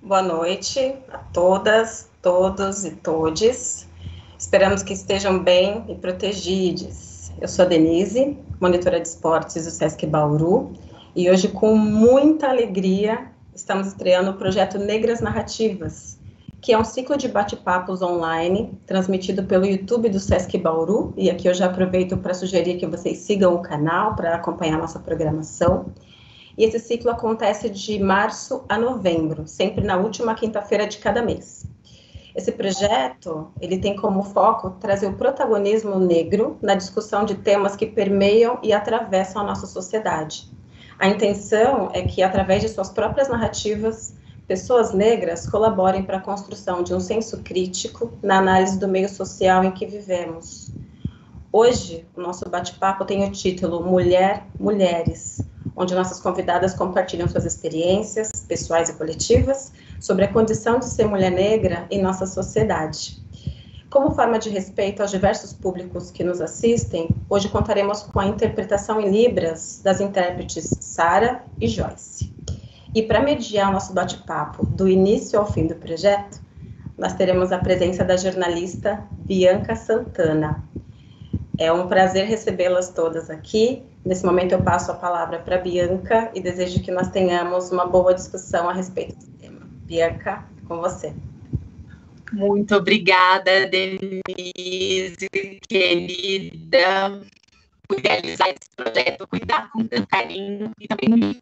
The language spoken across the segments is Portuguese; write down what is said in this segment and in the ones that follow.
Boa noite a todas, todos e todes. Esperamos que estejam bem e protegidos. Eu sou a Denise, monitora de esportes do Sesc Bauru, e hoje, com muita alegria, estamos estreando o projeto Negras Narrativas, que é um ciclo de bate-papos online, transmitido pelo YouTube do Sesc Bauru, e aqui eu já aproveito para sugerir que vocês sigam o canal para acompanhar nossa programação. E esse ciclo acontece de março a novembro, sempre na última quinta-feira de cada mês. Esse projeto, ele tem como foco trazer o protagonismo negro na discussão de temas que permeiam e atravessam a nossa sociedade. A intenção é que, através de suas próprias narrativas, pessoas negras colaborem para a construção de um senso crítico na análise do meio social em que vivemos. Hoje, o nosso bate-papo tem o título Mulher, Mulheres, onde nossas convidadas compartilham suas experiências pessoais e coletivas sobre a condição de ser mulher negra em nossa sociedade. Como forma de respeito aos diversos públicos que nos assistem, hoje contaremos com a interpretação em Libras das intérpretes Sara e Joyce. E para mediar o nosso bate-papo do início ao fim do projeto, nós teremos a presença da jornalista Bianca Santana. É um prazer recebê-las todas aqui. Nesse momento eu passo a palavra para a Bianca e desejo que nós tenhamos uma boa discussão a respeito do tema. Bianca, com você. Muito obrigada, Denise, querida, por realizar esse projeto, cuidar com tanto carinho e também me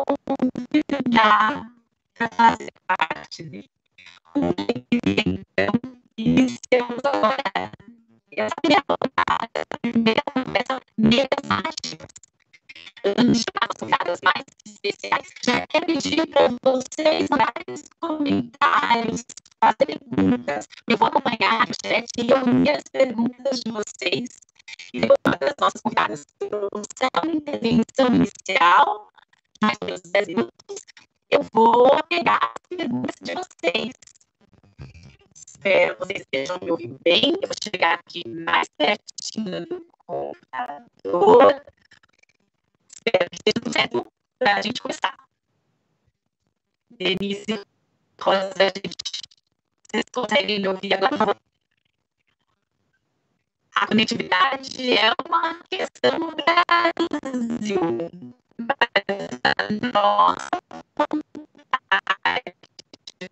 convidar para fazer parte dele. Então, iniciamos agora essa primeira conversa Negras Narrativas. Antes de chamar as convidadas mais especiais, já quero pedir para vocês mandarem comentários, fazer perguntas. Eu vou acompanhar o chat e ouvir as perguntas de vocês. E depois das nossas convidadas trouxeram uma intervenção inicial, mais ou menos 10 minutos, eu vou pegar as perguntas de vocês. Espero que vocês estejam me ouvindo bem. Eu vou chegar aqui mais pertinho do computador. Espero que esteja tudo certo para a gente começar. Denise, Rosa, vocês conseguem me ouvir agora, por favor? A conectividade é uma questão no Brasil. Nossa vontade de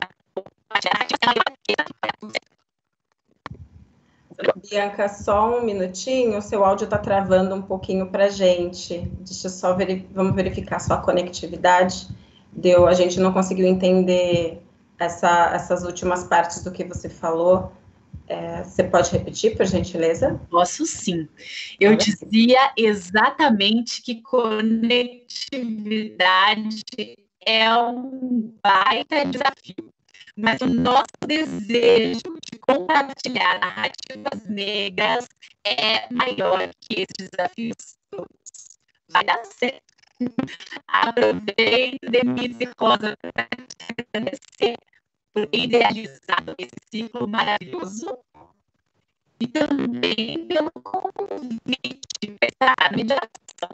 Bianca, só um minutinho, o seu áudio está travando um pouquinho para a gente. Deixa eu só vamos verificar só a conectividade. A gente não conseguiu entender essas últimas partes do que você falou. Você pode repetir, por gentileza? Posso sim. Eu dizia exatamente que conectividade é um baita desafio. Mas o nosso desejo de compartilhar narrativas negras é maior que esses desafios todos. Vai dar certo. Aproveito, Denise Rosa, para te agradecer por ter idealizado esse ciclo maravilhoso e também pelo convite para a mediação.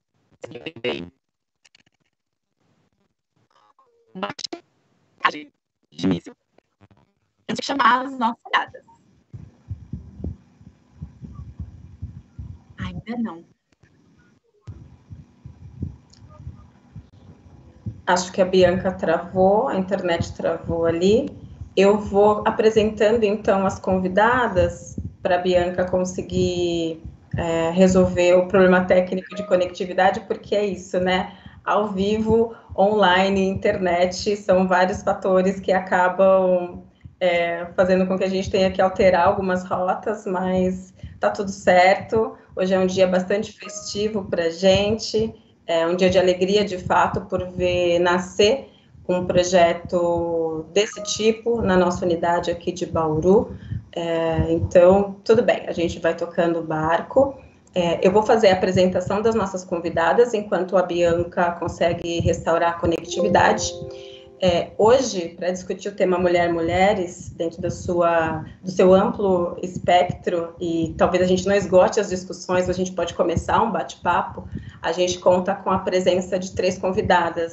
De início, antes de chamar as nossas dadas. Ainda não. Acho que a Bianca travou, a internet travou ali. Eu vou apresentando, então, as convidadas para a Bianca conseguir resolver o problema técnico de conectividade, porque é isso, né? Ao vivo, online, internet, são vários fatores que acabam fazendo com que a gente tenha que alterar algumas rotas, mas tá tudo certo. Hoje é um dia bastante festivo para a gente, é um dia de alegria, de fato, por ver nascer um projeto desse tipo na nossa unidade aqui de Bauru. Então, tudo bem, a gente vai tocando o barco. Eu vou fazer a apresentação das nossas convidadas, enquanto a Bianca consegue restaurar a conectividade. Hoje, para discutir o tema Mulher-Mulheres, dentro do seu amplo espectro, e talvez a gente não esgote as discussões, a gente pode começar um bate-papo, a gente conta com a presença de 3 convidadas.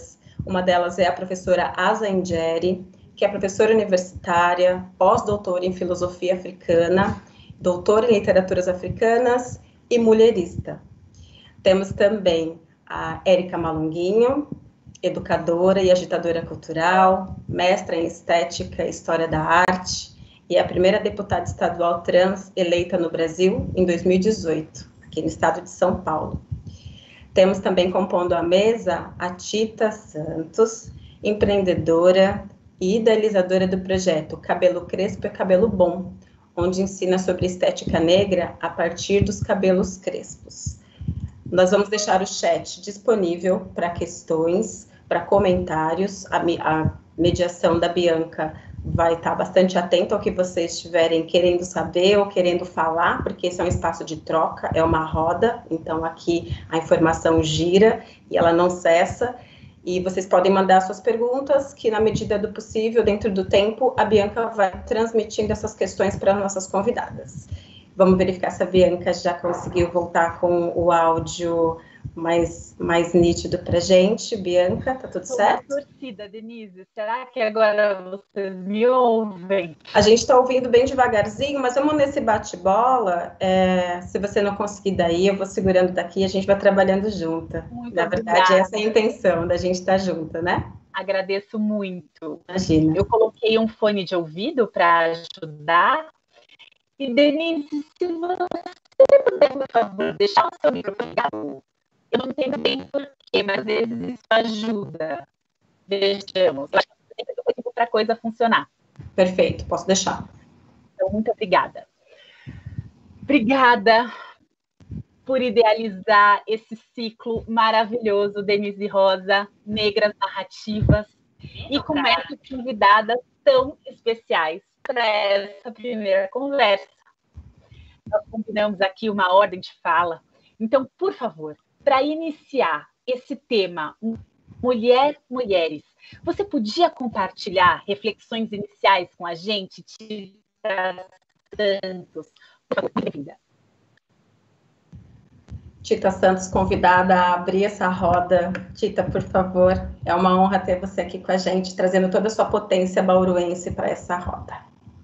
Uma delas é a professora Asa Ingeri, que é professora universitária, pós-doutora em filosofia africana, doutora em literaturas africanas e mulherista. Temos também a Érica Malunguinho, educadora e agitadora cultural, mestra em estética e história da arte, e é a primeira deputada estadual trans eleita no Brasil em 2018, aqui no estado de São Paulo. Temos também compondo a mesa a Tita Santos, empreendedora e idealizadora do projeto Cabelo Crespo é Cabelo Bom, onde ensina sobre estética negra a partir dos cabelos crespos. Nós vamos deixar o chat disponível para questões, para comentários. A mediação da Bianca vai estar bastante atenta ao que vocês estiverem querendo saber ou querendo falar, porque esse é um espaço de troca, é uma roda, então aqui a informação gira e ela não cessa. E vocês podem mandar suas perguntas, que na medida do possível, dentro do tempo, a Bianca vai transmitindo essas questões para nossas convidadas. Vamos verificar se a Bianca já conseguiu voltar com o áudio mais nítido para a gente. Bianca, tá tudo certo? Estou torcida, Denise. Será que agora vocês me ouvem? A gente está ouvindo bem devagarzinho, mas vamos nesse bate-bola. Se você não conseguir daí, eu vou segurando daqui e a gente vai trabalhando junta. Muito Na verdade, obrigada. essa é a intenção da gente estar junta, né? Agradeço muito. Imagina. Eu coloquei um fone de ouvido para ajudar. E, Denise, se você puder, por favor, deixar o seu microfone ligado. Eu não entendo bem porquê, mas às vezes isso ajuda. Vejamos. Eu acho que tem tempo para a coisa funcionar. Perfeito, posso deixar. Então, muito obrigada. Obrigada por idealizar esse ciclo maravilhoso, Denise Rosa, Negras Narrativas, e com essas convidadas tão especiais para essa primeira conversa. Nós combinamos aqui uma ordem de fala. Então, por favor, para iniciar esse tema, mulheres, você podia compartilhar reflexões iniciais com a gente? Tita Santos, bem-vinda. Tita Santos, convidada a abrir essa roda. Tita, por favor, é uma honra ter você aqui com a gente, trazendo toda a sua potência bauruense para essa roda.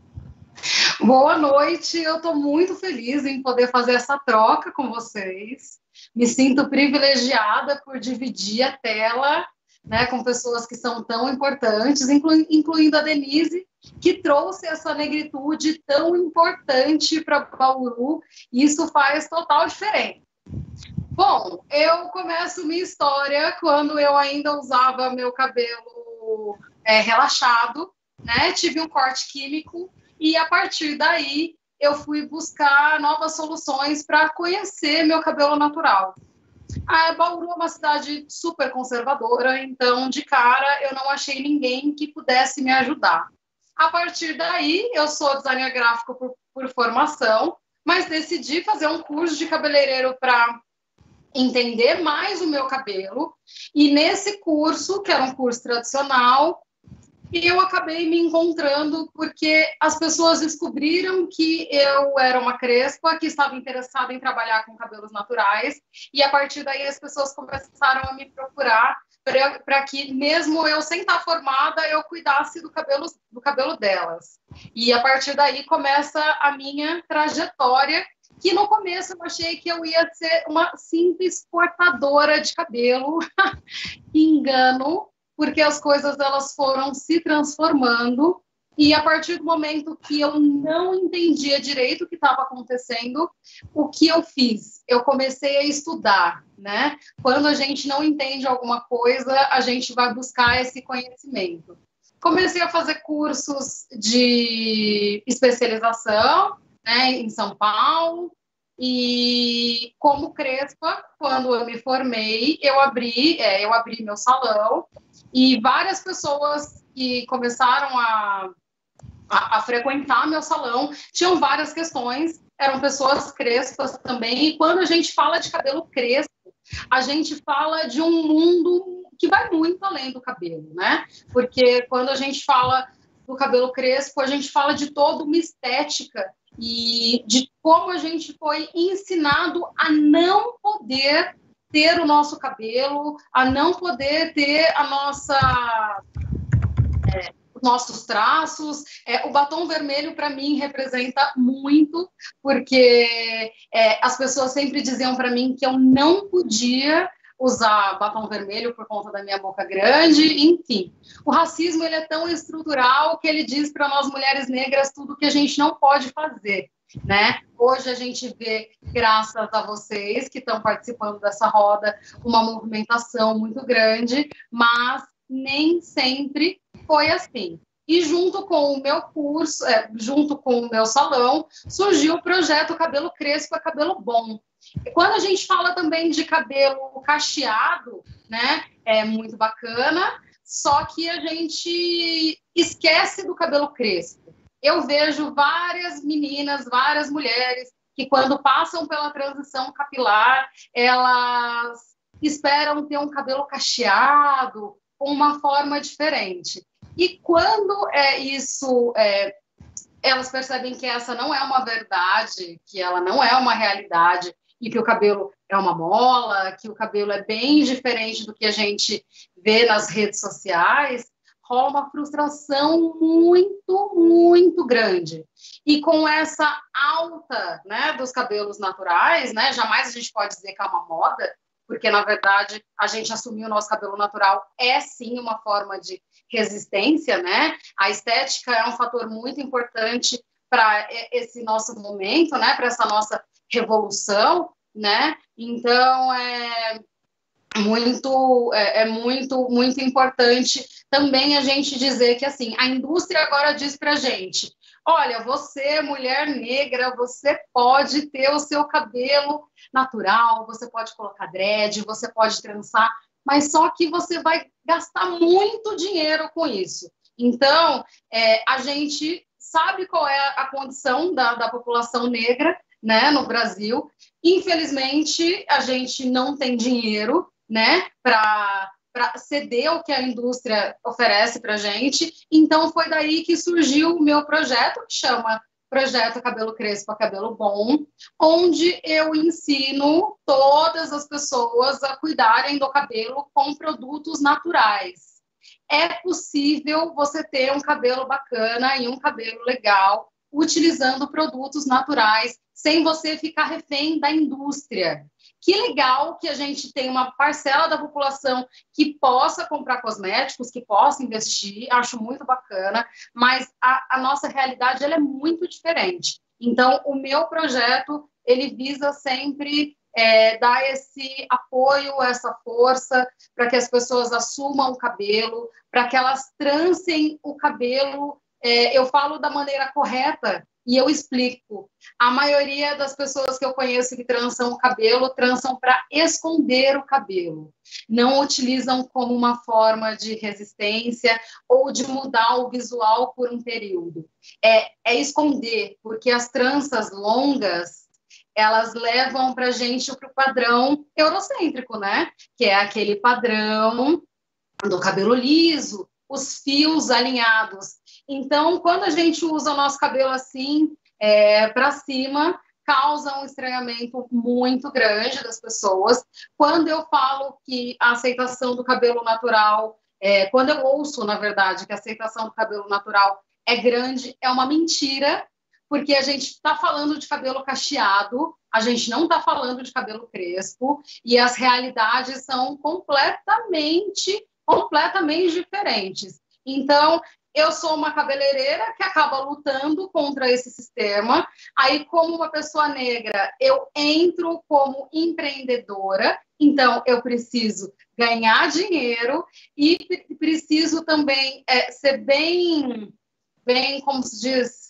Boa noite, eu estou muito feliz em poder fazer essa troca com vocês. Me sinto privilegiada por dividir a tela, né, com pessoas que são tão importantes, incluindo a Denise, que trouxe essa negritude tão importante para Bauru, e isso faz total diferença. Bom, eu começo minha história quando eu ainda usava meu cabelo relaxado, né, tive um corte químico, e a partir daí eu fui buscar novas soluções para conhecer meu cabelo natural. A Bauru é uma cidade super conservadora, então de cara eu não achei ninguém que pudesse me ajudar. A partir daí eu sou designer gráfico por formação, mas decidi fazer um curso de cabeleireiro para entender mais o meu cabelo, e nesse curso, que era um curso tradicional, eu acabei me encontrando porque as pessoas descobriram que eu era uma crespa que estava interessada em trabalhar com cabelos naturais, e a partir daí as pessoas começaram a me procurar para que, mesmo eu sem estar formada, eu cuidasse do cabelo delas. E a partir daí começa a minha trajetória, que no começo eu achei que eu ia ser uma simples cortadora de cabelo. Engano, porque as coisas elas foram se transformando, e a partir do momento que eu não entendia direito o que estava acontecendo, o que eu fiz? Eu comecei a estudar, né? Quando a gente não entende alguma coisa, a gente vai buscar esse conhecimento. Comecei a fazer cursos de especialização, né, em São Paulo, e como crespa, quando eu me formei, eu abri meu salão, e várias pessoas que começaram a frequentar meu salão tinham várias questões, eram pessoas crespas também, e quando a gente fala de cabelo crespo, a gente fala de um mundo que vai muito além do cabelo, né? Porque quando a gente fala do cabelo crespo, a gente fala de toda uma estética e de como a gente foi ensinado a não poder ter o nosso cabelo, a não poder ter a nossos traços. O batom vermelho, para mim, representa muito, porque as pessoas sempre diziam para mim que eu não podia usar batom vermelho por conta da minha boca grande, enfim. O racismo, ele é tão estrutural que ele diz para nós mulheres negras tudo que a gente não pode fazer, né? Hoje a gente vê, graças a vocês que estão participando dessa roda, uma movimentação muito grande, mas nem sempre foi assim. E junto com o meu curso, junto com o meu salão, surgiu o projeto Cabelo Crespo é Cabelo Bom. E quando a gente fala também de cabelo cacheado, né, é muito bacana, só que a gente esquece do cabelo crespo. Eu vejo várias meninas, várias mulheres que quando passam pela transição capilar, elas esperam ter um cabelo cacheado, com uma forma diferente. E quando elas percebem que essa não é uma verdade, que ela não é uma realidade, e que o cabelo é uma mola, que o cabelo é bem diferente do que a gente vê nas redes sociais, rola uma frustração muito, muito grande. E com essa alta, né, dos cabelos naturais, né, jamais a gente pode dizer que é uma moda, porque, na verdade, a gente assumir o nosso cabelo natural é, sim, uma forma de resistência, né? A estética é um fator muito importante para esse nosso momento, né? Para essa nossa revolução, né? Então, é muito importante também a gente dizer que, assim, a indústria agora diz para a gente, olha, você, mulher negra, você pode ter o seu cabelo natural, você pode colocar dread, você pode trançar, mas só que você vai gastar muito dinheiro com isso. Então, a gente sabe qual é a condição da população negra, né, no Brasil. Infelizmente, a gente não tem dinheiro, né, para ceder o que a indústria oferece para a gente. Então, foi daí que surgiu o meu projeto, que chama Projeto Cabelo Crespo a Cabelo Bom, onde eu ensino todas as pessoas a cuidarem do cabelo com produtos naturais. É possível você ter um cabelo bacana e um cabelo legal utilizando produtos naturais, sem você ficar refém da indústria. Que legal que a gente tem uma parcela da população que possa comprar cosméticos, que possa investir, acho muito bacana, mas a nossa realidade ela é muito diferente. Então, o meu projeto, ele visa sempre dar esse apoio, essa força, para que as pessoas assumam o cabelo, para que elas trancem o cabelo. Eu falo da maneira correta, e eu explico. A maioria das pessoas que eu conheço que trançam o cabelo, trançam para esconder o cabelo. Não utilizam como uma forma de resistência ou de mudar o visual por um período. É esconder, porque as tranças longas, elas levam para a gente para o padrão eurocêntrico, né? Que é aquele padrão do cabelo liso, os fios alinhados. Então, quando a gente usa o nosso cabelo assim, para cima, causa um estranhamento muito grande das pessoas. Quando eu falo que a aceitação do cabelo natural, quando eu ouço, na verdade, que a aceitação do cabelo natural é grande, é uma mentira, porque a gente está falando de cabelo cacheado, a gente não está falando de cabelo crespo, e as realidades são completamente diferentes. Então, eu sou uma cabeleireira que acaba lutando contra esse sistema. Aí, como uma pessoa negra, eu entro como empreendedora. Então, eu preciso ganhar dinheiro e preciso também ser bem, como se diz...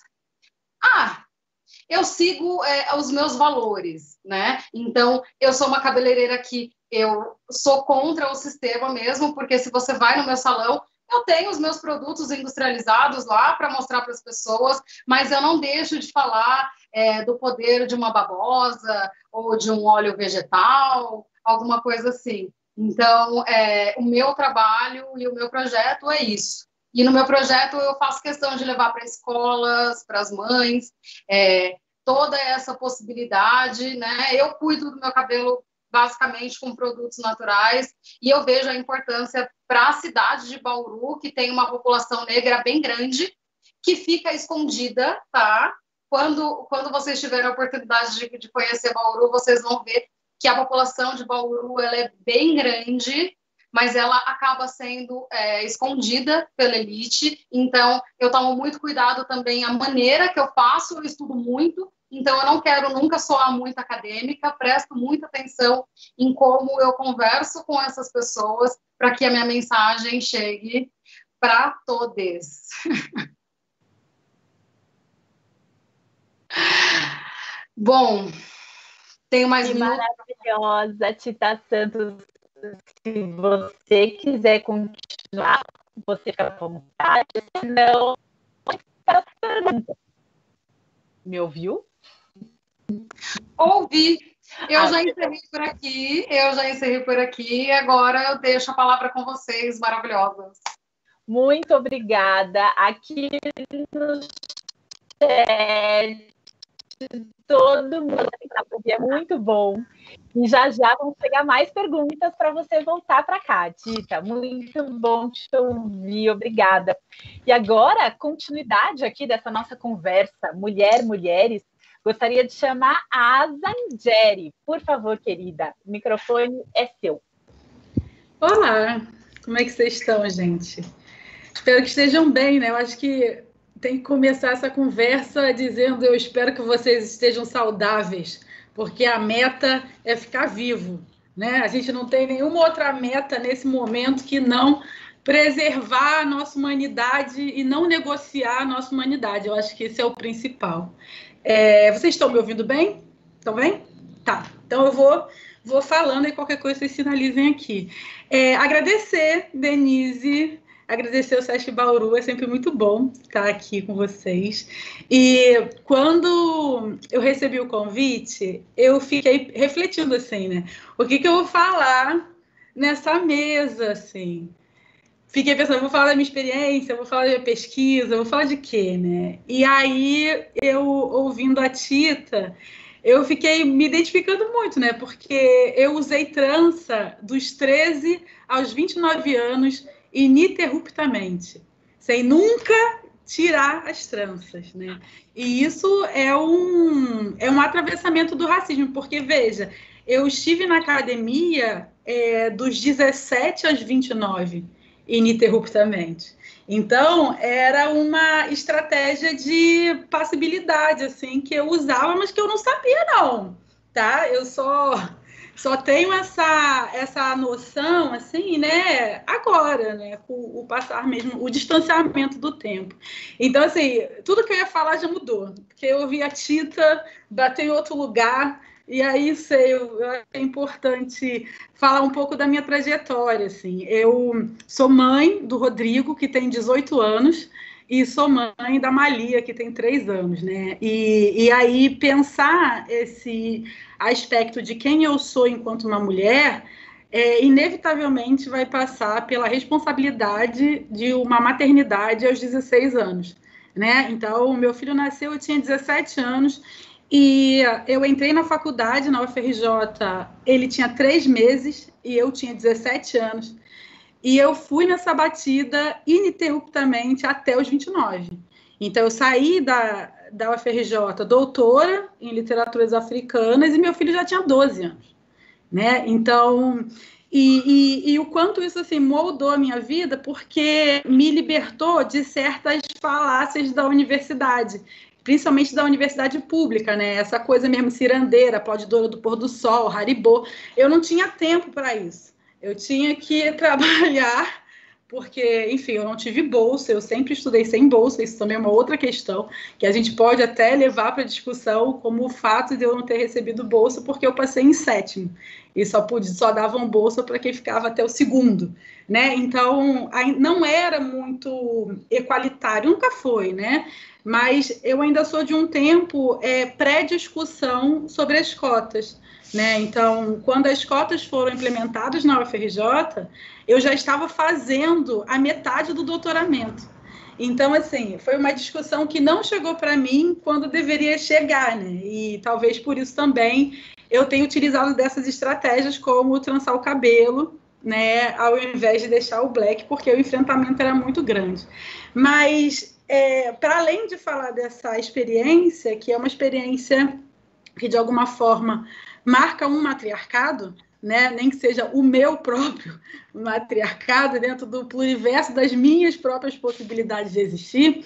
eu sigo os meus valores, né? Então, eu sou uma cabeleireira que eu sou contra o sistema mesmo, porque se você vai no meu salão, eu tenho os meus produtos industrializados lá para mostrar para as pessoas, mas eu não deixo de falar do poder de uma babosa ou de um óleo vegetal, alguma coisa assim. Então, o meu trabalho e o meu projeto é isso. E no meu projeto eu faço questão de levar para escolas, para as mães, toda essa possibilidade, né? Eu cuido do meu cabelo basicamente com produtos naturais, e eu vejo a importância para a cidade de Bauru, que tem uma população negra bem grande, que fica escondida, tá? Quando vocês tiverem a oportunidade de conhecer Bauru, vocês vão ver que a população de Bauru ela é bem grande, mas ela acaba sendo escondida pela elite. Então, eu tomo muito cuidado também a maneira que eu faço, eu estudo muito, então eu não quero nunca soar muito acadêmica, presto muita atenção em como eu converso com essas pessoas para que a minha mensagem chegue para todos. Bom, tenho mais que minutos. Maravilhosa, Tita Santos. Se você quiser continuar, você fica à vontade, senão faço pergunta. Me ouviu? Ouvi. Eu já encerrei por aqui, agora eu deixo a palavra com vocês, maravilhosas. Muito obrigada. Aqui no chat, todo mundo é muito bom. E já vão chegar mais perguntas para você voltar para cá, Tita. Muito bom te ouvir, obrigada. E agora, continuidade aqui dessa nossa conversa, mulheres, gostaria de chamar a Zangeri. Por favor, querida, o microfone é seu. Olá, como é que vocês estão, gente? Espero que estejam bem, né? Eu acho que tem que começar essa conversa dizendo eu espero que vocês estejam saudáveis, porque a meta é ficar vivo, né? A gente não tem nenhuma outra meta nesse momento que não preservar a nossa humanidade e não negociar a nossa humanidade. Eu acho que esse é o principal. Vocês estão me ouvindo bem? Estão bem? Tá. Então eu vou falando e qualquer coisa vocês sinalizem aqui. Agradecer, Denise, agradecer ao Sesc Bauru, é sempre muito bom estar aqui com vocês. E quando eu recebi o convite, eu fiquei refletindo assim, né? O que eu vou falar nessa mesa, assim? Fiquei pensando, vou falar da minha experiência, vou falar da minha pesquisa, vou falar de quê, né? E aí, eu ouvindo a Tita, eu fiquei me identificando muito, né? Porque eu usei trança dos 13 aos 29 anos, ininterruptamente, sem nunca tirar as tranças, né? E isso é um atravessamento do racismo, porque, veja, eu estive na academia dos 17 aos 29, ininterruptamente. Então, era uma estratégia de passibilidade, assim, que eu usava, mas que eu não sabia, não, tá? Eu só tenho essa noção, assim, né, agora, né, com o passar mesmo, o distanciamento do tempo. Então, assim, tudo que eu ia falar já mudou, porque eu ouvi a Tita bater em outro lugar, e aí, eu acho que é importante falar um pouco da minha trajetória, assim. Eu sou mãe do Rodrigo, que tem 18 anos, e sou mãe da Malia, que tem 3 anos, né? E aí, pensar esse aspecto de quem eu sou enquanto uma mulher, inevitavelmente vai passar pela responsabilidade de uma maternidade aos 16 anos, né? Então, meu filho nasceu, eu tinha 17 anos, e eu entrei na faculdade, na UFRJ, ele tinha 3 meses e eu tinha 17 anos. E eu fui nessa batida ininterruptamente até os 29. Então, eu saí da UFRJ doutora em literaturas africanas e meu filho já tinha 12 anos. Né? Então, e o quanto isso assim, moldou a minha vida, porque me libertou de certas falácias da universidade, principalmente da universidade pública, né? Essa coisa mesmo cirandeira, aplaudidora do pôr do sol, Haribo. Eu não tinha tempo para isso. Eu tinha que trabalhar, porque, enfim, eu não tive bolsa, eu sempre estudei sem bolsa, isso também é uma outra questão, que a gente pode até levar para discussão, como o fato de eu não ter recebido bolsa, porque eu passei em 7º, e só davam bolsa para quem ficava até o 2º, né? Então, não era muito equalitário, nunca foi, né? Mas eu ainda sou de um tempo pré-discussão sobre as cotas, né? Então, quando as cotas foram implementadas na UFRJ, eu já estava fazendo a metade do doutoramento. Então, assim, foi uma discussão que não chegou para mim quando deveria chegar, né? E talvez por isso também eu tenho utilizado dessas estratégias como trançar o cabelo, né, ao invés de deixar o black, porque o enfrentamento era muito grande. Mas, para além de falar dessa experiência, que é uma experiência que, de alguma forma, marca um matriarcado, né, nem que seja o meu próprio matriarcado dentro do pluriverso das minhas próprias possibilidades de existir,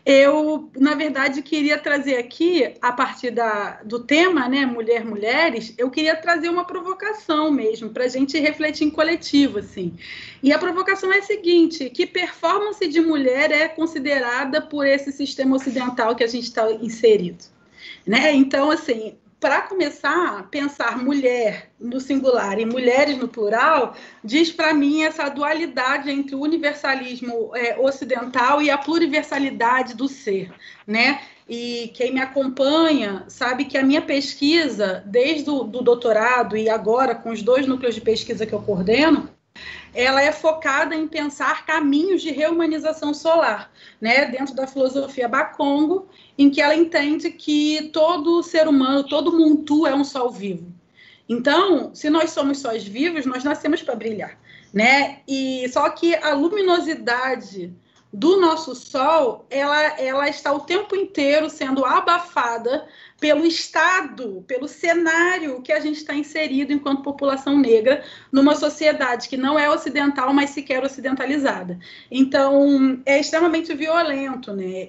eu, na verdade, queria trazer aqui, a partir do tema, né, mulheres, eu queria trazer uma provocação mesmo, para a gente refletir em coletivo, assim. E a provocação é a seguinte: que performance de mulher é considerada por esse sistema ocidental que a gente está inserido? Né? Então, assim, para começar, pensar mulher no singular e mulheres no plural, diz para mim essa dualidade entre o universalismo ocidental e a pluriversalidade do ser, né? E quem me acompanha sabe que a minha pesquisa, desde o doutorado e agora com os 2 núcleos de pesquisa que eu coordeno, ela é focada em pensar caminhos de reumanização solar, né, dentro da filosofia Bakongo, em que ela entende que todo ser humano, todo Muntu é um sol vivo. Então, se nós somos sóis vivos, nós nascemos para brilhar, né? E só que a luminosidade do nosso sol, ela está o tempo inteiro sendo abafada pelo estado, pelo cenário que a gente está inserido enquanto população negra numa sociedade que não é ocidental, mas sequer ocidentalizada. Então, é extremamente violento, né?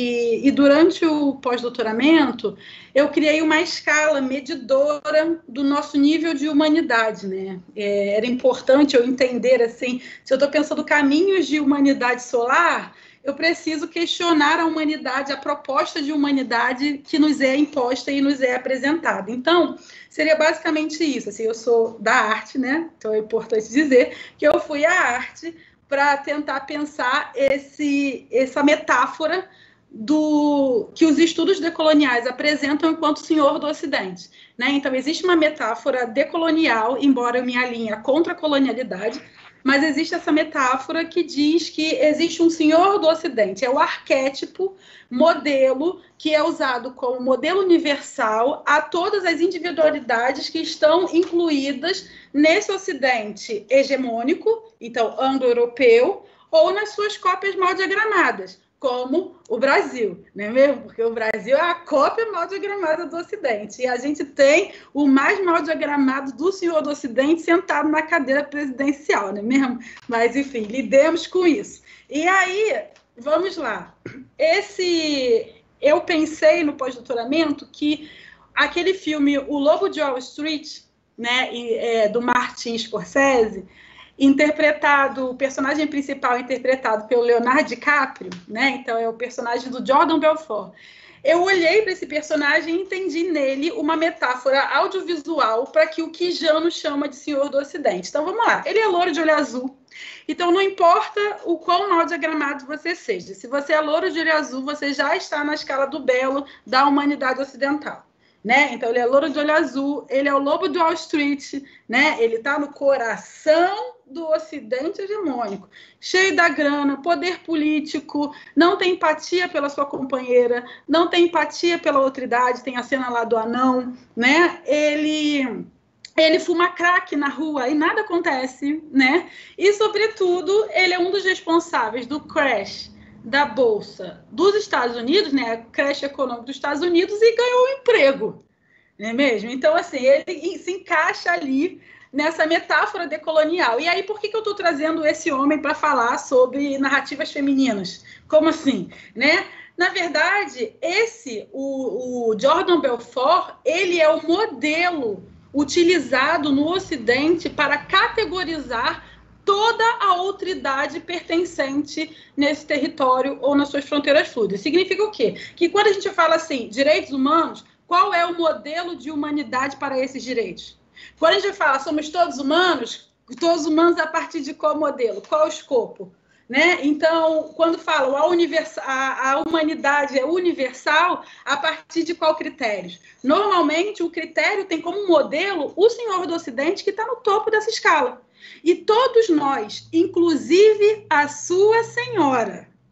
E durante o pós-doutoramento, eu criei uma escala medidora do nosso nível de humanidade, né? Era importante eu entender, assim, se eu estou pensando caminhos de humanidade solar, eu preciso questionar a humanidade, a proposta de humanidade que nos é imposta e nos é apresentada. Então, seria basicamente isso. Assim, eu sou da arte, né? Então é importante dizer que eu fui à arte para tentar pensar essa metáfora que os estudos decoloniais apresentam enquanto senhor do Ocidente, né? Então, existe uma metáfora decolonial, embora eu me alinhe contra a colonialidade, mas existe essa metáfora que diz que existe um senhor do Ocidente, é o arquétipo, modelo, que é usado como modelo universal a todas as individualidades que estão incluídas nesse Ocidente hegemônico, então anglo-europeu, ou nas suas cópias mal diagramadas, como o Brasil, não é mesmo? Porque o Brasil é a cópia mal diagramada do Ocidente. E a gente tem o mais mal diagramado do senhor do Ocidente sentado na cadeira presidencial, não é mesmo? Mas, enfim, lidemos com isso. E aí, vamos lá. Eu pensei no pós-doutoramento que aquele filme O Lobo de Wall Street, né, do Martin Scorsese, o personagem principal interpretado pelo Leonardo DiCaprio, né? Então é o personagem do Jordan Belfort. Eu olhei para esse personagem e entendi nele uma metáfora audiovisual para que o Quijano chama de senhor do Ocidente. Então vamos lá, ele é louro de olho azul, então não importa o quão mal diagramado você seja, se você é louro de olho azul, você já está na escala do belo da humanidade ocidental. Né? Então, ele é louro de olho azul, ele é o lobo do Wall Street, né? Ele está no coração do Ocidente hegemônico, cheio da grana, poder político, não tem empatia pela sua companheira, não tem empatia pela outra idade, tem a cena lá do anão, né? Ele fuma crack na rua e nada acontece, né? E, sobretudo, ele é um dos responsáveis do crash da Bolsa dos Estados Unidos, né, crash econômico dos Estados Unidos, e ganhou um emprego, não é mesmo? Então, assim, ele se encaixa ali nessa metáfora decolonial. E aí, por que eu estou trazendo esse homem para falar sobre narrativas femininas? Como assim? Né? Na verdade, o Jordan Belfort, ele é o modelo utilizado no Ocidente para categorizar toda a outridade pertencente nesse território ou nas suas fronteiras fluidas. Significa o quê? Que quando a gente fala assim, direitos humanos, qual é o modelo de humanidade para esses direitos? Quando a gente fala, somos todos humanos a partir de qual modelo? Qual o escopo? Né? Então, quando falam a humanidade é universal, a partir de qual critério? Normalmente, o critério tem como modelo o senhor do Ocidente, que está no topo dessa escala. E todos nós, inclusive a sua senhora,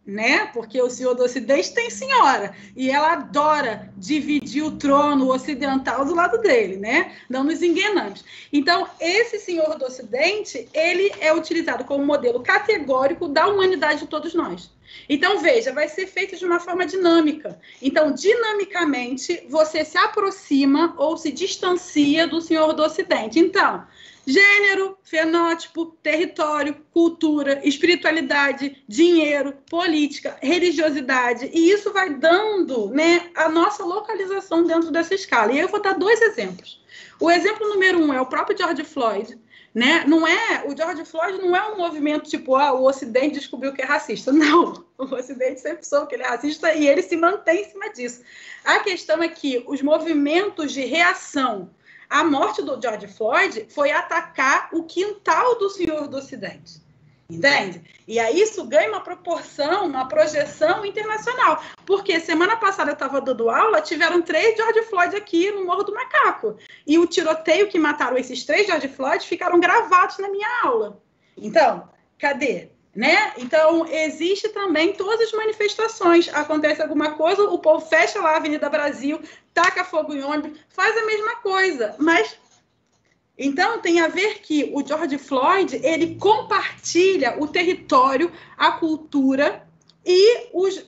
né? Porque o Senhor do Ocidente tem senhora, e ela adora dividir o trono ocidental do lado dele, né? Não nos enganamos. Então, esse Senhor do Ocidente, ele é utilizado como modelo categórico da humanidade de todos nós. Então, veja, vai ser feito de uma forma dinâmica. Então, dinamicamente, você se aproxima ou se distancia do Senhor do Ocidente. Então, gênero, fenótipo, território, cultura, espiritualidade, dinheiro, política, religiosidade. E isso vai dando, né, a nossa localização dentro dessa escala. E eu vou dar 2 exemplos. O exemplo número 1 é o próprio George Floyd, né? O George Floyd não é um movimento tipo, o Ocidente descobriu que é racista. Não, o Ocidente sempre soube que ele é racista e ele se mantém em cima disso. A questão é que os movimentos de reação à morte do George Floyd foi atacar o quintal do Senhor do Ocidente. Entende? E aí isso ganha uma proporção, uma projeção internacional. Porque semana passada eu estava dando aula, tiveram 3 George Floyd aqui no Morro do Macaco. E o tiroteio que mataram esses 3 George Floyd ficaram gravados na minha aula. Então, cadê? Né? Então, existe também todas as manifestações. Acontece alguma coisa, o povo fecha lá a Avenida Brasil, taca fogo em ônibus, faz a mesma coisa. Mas, então, tem a ver que o George Floyd, ele compartilha o território, a cultura e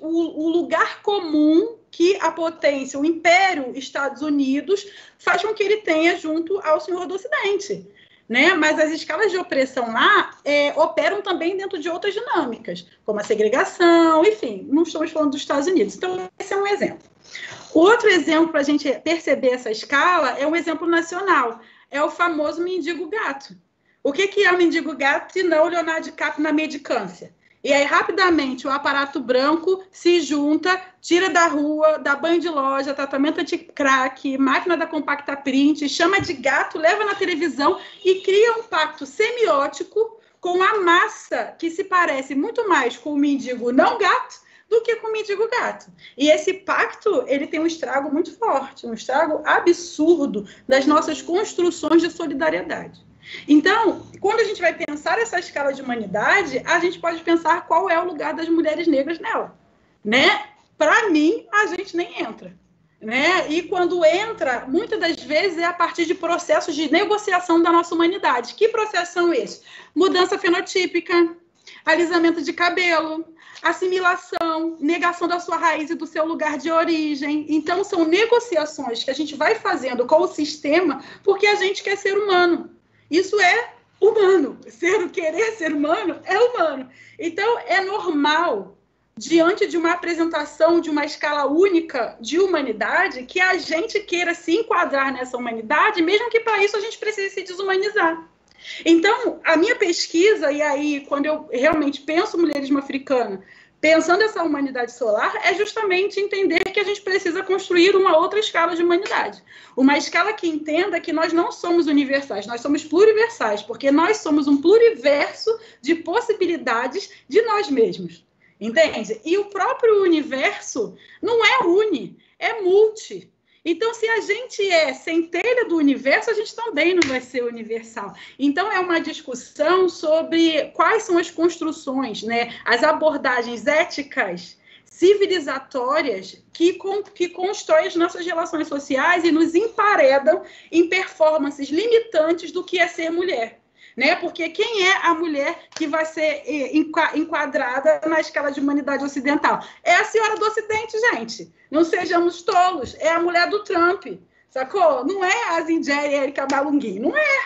o lugar comum que a potência, o Império Estados Unidos, faz com que ele tenha junto ao Senhor do Ocidente. Né? Mas as escalas de opressão lá operam também dentro de outras dinâmicas, como a segregação, enfim, não estamos falando dos Estados Unidos. Então, esse é um exemplo. Outro exemplo para a gente perceber essa escala é um exemplo nacional, é o famoso mendigo gato. O que é o mendigo gato se não o Leonardo DiCaprio na mendicância? E aí, rapidamente, o aparato branco se junta, tira da rua, dá banho de loja, tratamento anti-crack, máquina da compacta print, chama de gato, leva na televisão e cria um pacto semiótico com a massa que se parece muito mais com o mendigo não gato do que com o mendigo gato. E esse pacto, ele tem um estrago muito forte, um estrago absurdo das nossas construções de solidariedade. Então, quando a gente vai pensar essa escala de humanidade, a gente pode pensar qual é o lugar das mulheres negras nela, né? Para mim, a gente nem entra, né? E quando entra, muitas das vezes é a partir de processos de negociação da nossa humanidade. Que processos são esses? Mudança fenotípica, alisamento de cabelo, assimilação, negação da sua raiz e do seu lugar de origem. Então, são negociações que a gente vai fazendo com o sistema porque a gente quer ser humano. Isso é humano. Querer ser humano é humano. Então, é normal, diante de uma apresentação de uma escala única de humanidade, que a gente queira se enquadrar nessa humanidade, mesmo que para isso a gente precise se desumanizar. Então, a minha pesquisa, e aí, quando eu realmente penso mulherismo africano, pensando essa humanidade solar, é justamente entender que a gente precisa construir uma outra escala de humanidade. Uma escala que entenda que nós não somos universais, nós somos pluriversais, porque nós somos um pluriverso de possibilidades de nós mesmos. Entende? E o próprio universo não é uni, é multi. Então, se a gente é centelha do universo, a gente também não vai ser universal. Então, é uma discussão sobre quais são as construções, né, as abordagens éticas, civilizatórias, que constroem as nossas relações sociais e nos emparedam em performances limitantes do que é ser mulher. Né? Porque quem é a mulher que vai ser enquadrada na escala de humanidade ocidental? É a senhora do Ocidente, gente. Não sejamos tolos. É a mulher do Trump, sacou? Não é a Zindieri Erika Malunguin, não é.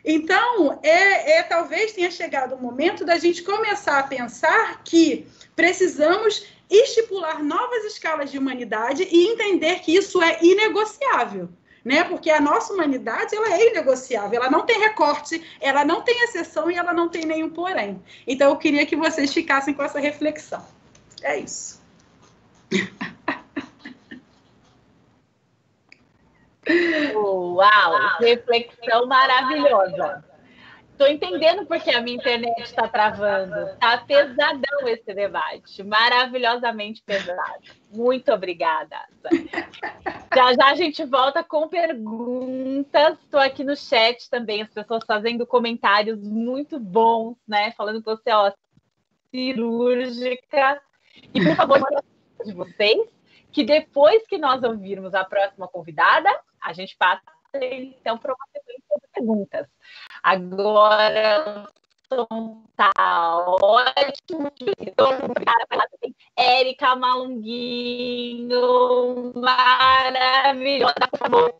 Então, talvez tenha chegado o momento da gente começar a pensar que precisamos estipular novas escalas de humanidade e entender que isso é inegociável. Né? Porque a nossa humanidade ela é inegociável, ela não tem recorte, ela não tem exceção e ela não tem nenhum porém. Então, eu queria que vocês ficassem com essa reflexão. É isso. Uau, reflexão maravilhosa. Estou entendendo porque a minha internet está travando. Está pesadão esse debate, maravilhosamente pesado. Muito obrigada. Já já a gente volta com perguntas. Estou aqui no chat também, as pessoas fazendo comentários muito bons, né? Falando que você é cirúrgica. E, por favor, manda de vocês, que depois que nós ouvirmos a próxima convidada, a gente passa, então, para uma sequência de perguntas. Agora, tá ótimo. Érica Malunguinho, maravilhosa, por favor.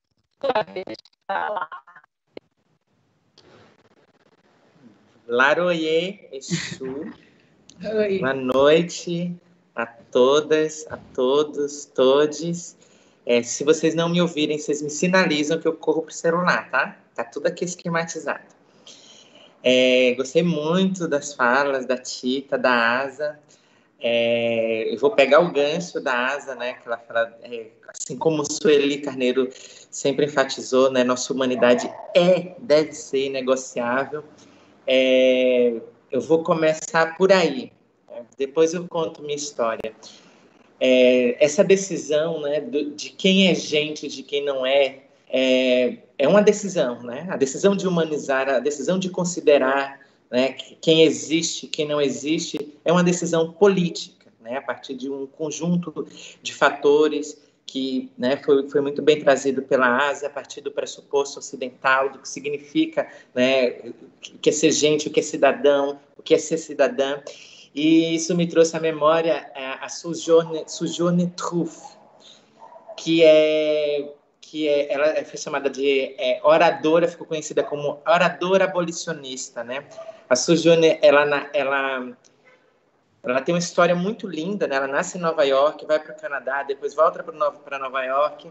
Laroye, Exu. Oi. Boa noite a todas, a todos, todes. Se vocês não me ouvirem, vocês me sinalizam que eu corro pro celular, tá? Tá tudo aqui esquematizado. Gostei muito das falas da Tita, da Asa. Eu vou pegar o gancho da Asa, né? Que ela fala, assim como Sueli Carneiro sempre enfatizou, né? Nossa humanidade deve ser inegociável. Eu vou começar por aí. Depois eu conto minha história. Essa decisão, né, de quem é gente e de quem não é uma decisão, né? A decisão de humanizar, a decisão de considerar, né, quem existe, quem não existe, é uma decisão política, né? A partir de um conjunto de fatores que, né, foi muito bem trazido pela Ásia, a partir do pressuposto ocidental, do que significa, né, o que é ser gente, o que é cidadão, o que é ser cidadã. E isso me trouxe à memória a Sojourner Truth, ela foi chamada de oradora, ficou conhecida como oradora abolicionista, né? A Sojourner, ela tem uma história muito linda, né? Ela nasce em Nova York, vai para o Canadá, depois volta para Nova York,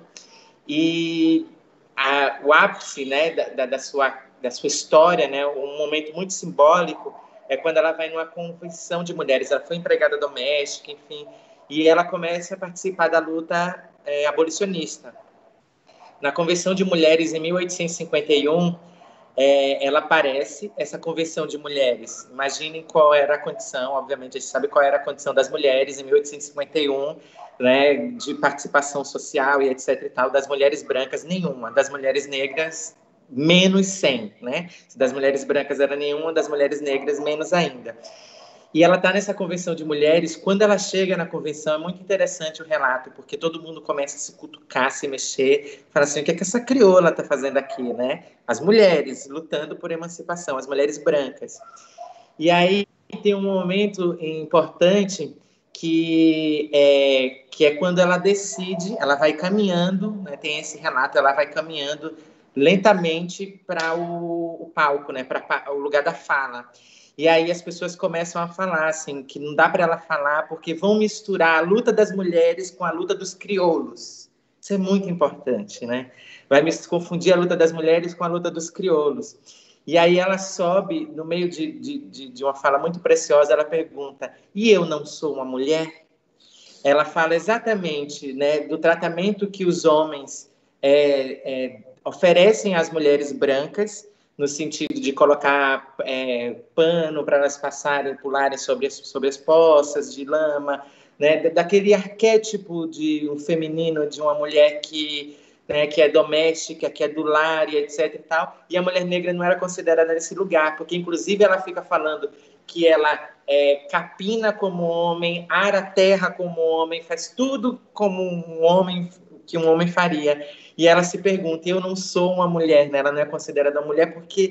e o ápice, né, da sua história, né, um momento muito simbólico, é quando ela vai numa convenção de mulheres. Ela foi empregada doméstica, enfim, e ela começa a participar da luta abolicionista. Na Convenção de Mulheres, em 1851, ela aparece, essa Convenção de Mulheres. Imaginem qual era a condição, obviamente a gente sabe qual era a condição das mulheres em 1851, né, de participação social e etc. e tal, das mulheres brancas, nenhuma, das mulheres negras, menos 100, né? Se das mulheres brancas era nenhuma, das mulheres negras menos ainda. E ela está nessa convenção de mulheres. Quando ela chega na convenção, é muito interessante o relato, porque todo mundo começa a se cutucar, a se mexer, fala assim, o que é que essa crioula está fazendo aqui, né? As mulheres lutando por emancipação, as mulheres brancas. E aí tem um momento importante que é quando ela decide, ela vai caminhando, né? Tem esse relato, ela vai caminhando lentamente para o palco, né? Para o lugar da fala. E aí as pessoas começam a falar assim, que não dá para ela falar porque vão misturar a luta das mulheres com a luta dos crioulos. Isso é muito importante, né? Vai confundir a luta das mulheres com a luta dos crioulos. E aí ela sobe, no meio de uma fala muito preciosa, ela pergunta, e eu não sou uma mulher? Ela fala exatamente, né, do tratamento que os homens oferecem às mulheres brancas, no sentido de colocar pano para elas pularem sobre as poças de lama, né, daquele arquétipo de um feminino, de uma mulher que é doméstica, que é do lar e etc e tal, e a mulher negra não era considerada nesse lugar, porque inclusive ela fica falando que ela capina como homem, ara a terra como homem, faz tudo como um homem, que um homem faria. E ela se pergunta, eu não sou uma mulher, né? Ela não é considerada uma mulher porque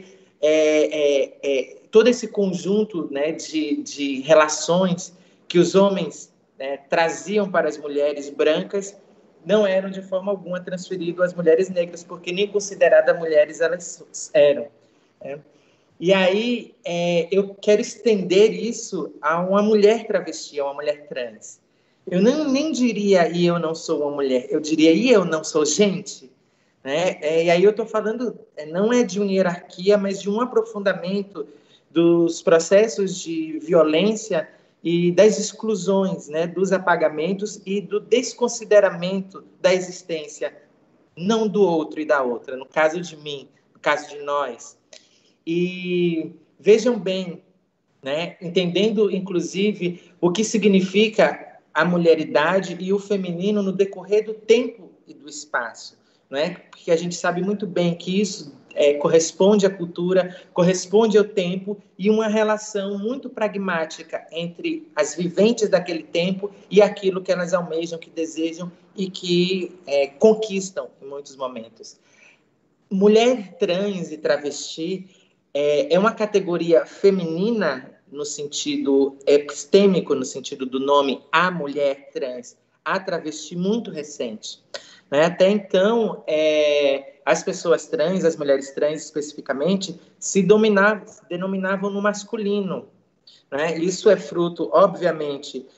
todo esse conjunto, né, de relações que os homens, né, traziam para as mulheres brancas não eram de forma alguma transferidos às mulheres negras, porque nem consideradas mulheres elas eram. Né? E aí eu quero estender isso a uma mulher travesti, a uma mulher trans. Eu nem diria, e eu não sou uma mulher, eu diria, e eu não sou gente. Né? E aí eu estou falando, não é de uma hierarquia, mas de um aprofundamento dos processos de violência e das exclusões, né? Dos apagamentos e do desconsideramento da existência, não do outro e da outra, no caso de mim, no caso de nós. E vejam bem, né? Entendendo, inclusive, o que significa a mulheridade e o feminino no decorrer do tempo e do espaço. Não é? Porque a gente sabe muito bem que isso corresponde à cultura, corresponde ao tempo, e uma relação muito pragmática entre as viventes daquele tempo e aquilo que elas almejam, que desejam e que conquistam em muitos momentos. Mulher trans e travesti é uma categoria feminina no sentido epistêmico, no sentido do nome a mulher trans, a travesti, muito recente. Né? Até então, as pessoas trans, as mulheres trans especificamente, se denominavam no masculino. Né? Isso é fruto, obviamente,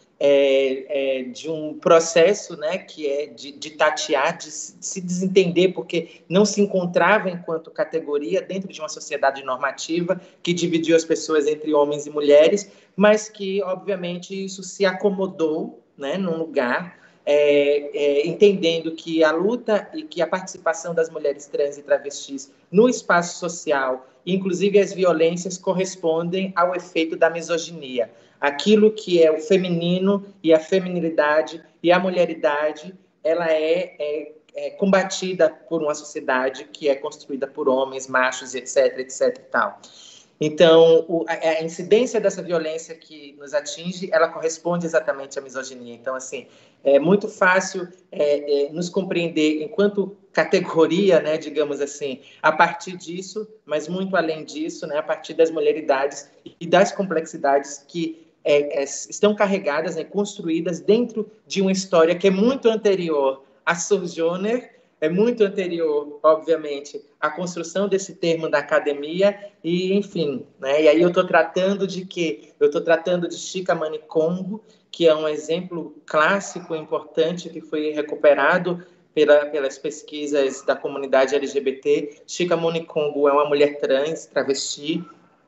de um processo, né, que é de tatear, de se desentender, porque não se encontrava enquanto categoria dentro de uma sociedade normativa que dividiu as pessoas entre homens e mulheres, mas que, obviamente, isso se acomodou, né, num lugar, entendendo que a luta e que a participação das mulheres trans e travestis no espaço social, inclusive as violências, correspondem ao efeito da misoginia. Aquilo que é o feminino e a feminilidade e a mulheridade, ela é combatida por uma sociedade que é construída por homens, machos, etc, etc e tal. Então, a incidência dessa violência que nos atinge, ela corresponde exatamente à misoginia. Então, assim, é muito fácil nos compreender enquanto categoria, né, digamos assim, a partir disso, mas muito além disso, né, a partir das mulheridades e das complexidades que estão carregadas, né, construídas dentro de uma história que é muito anterior a Sojourner, é muito anterior, obviamente, à construção desse termo da academia, e, enfim, né? E aí eu estou tratando de quê? Eu estou tratando de Chikamani Congo, que é um exemplo clássico, importante, que foi recuperado pelas pesquisas da comunidade LGBT. Chikamani Congo é uma mulher trans, travesti,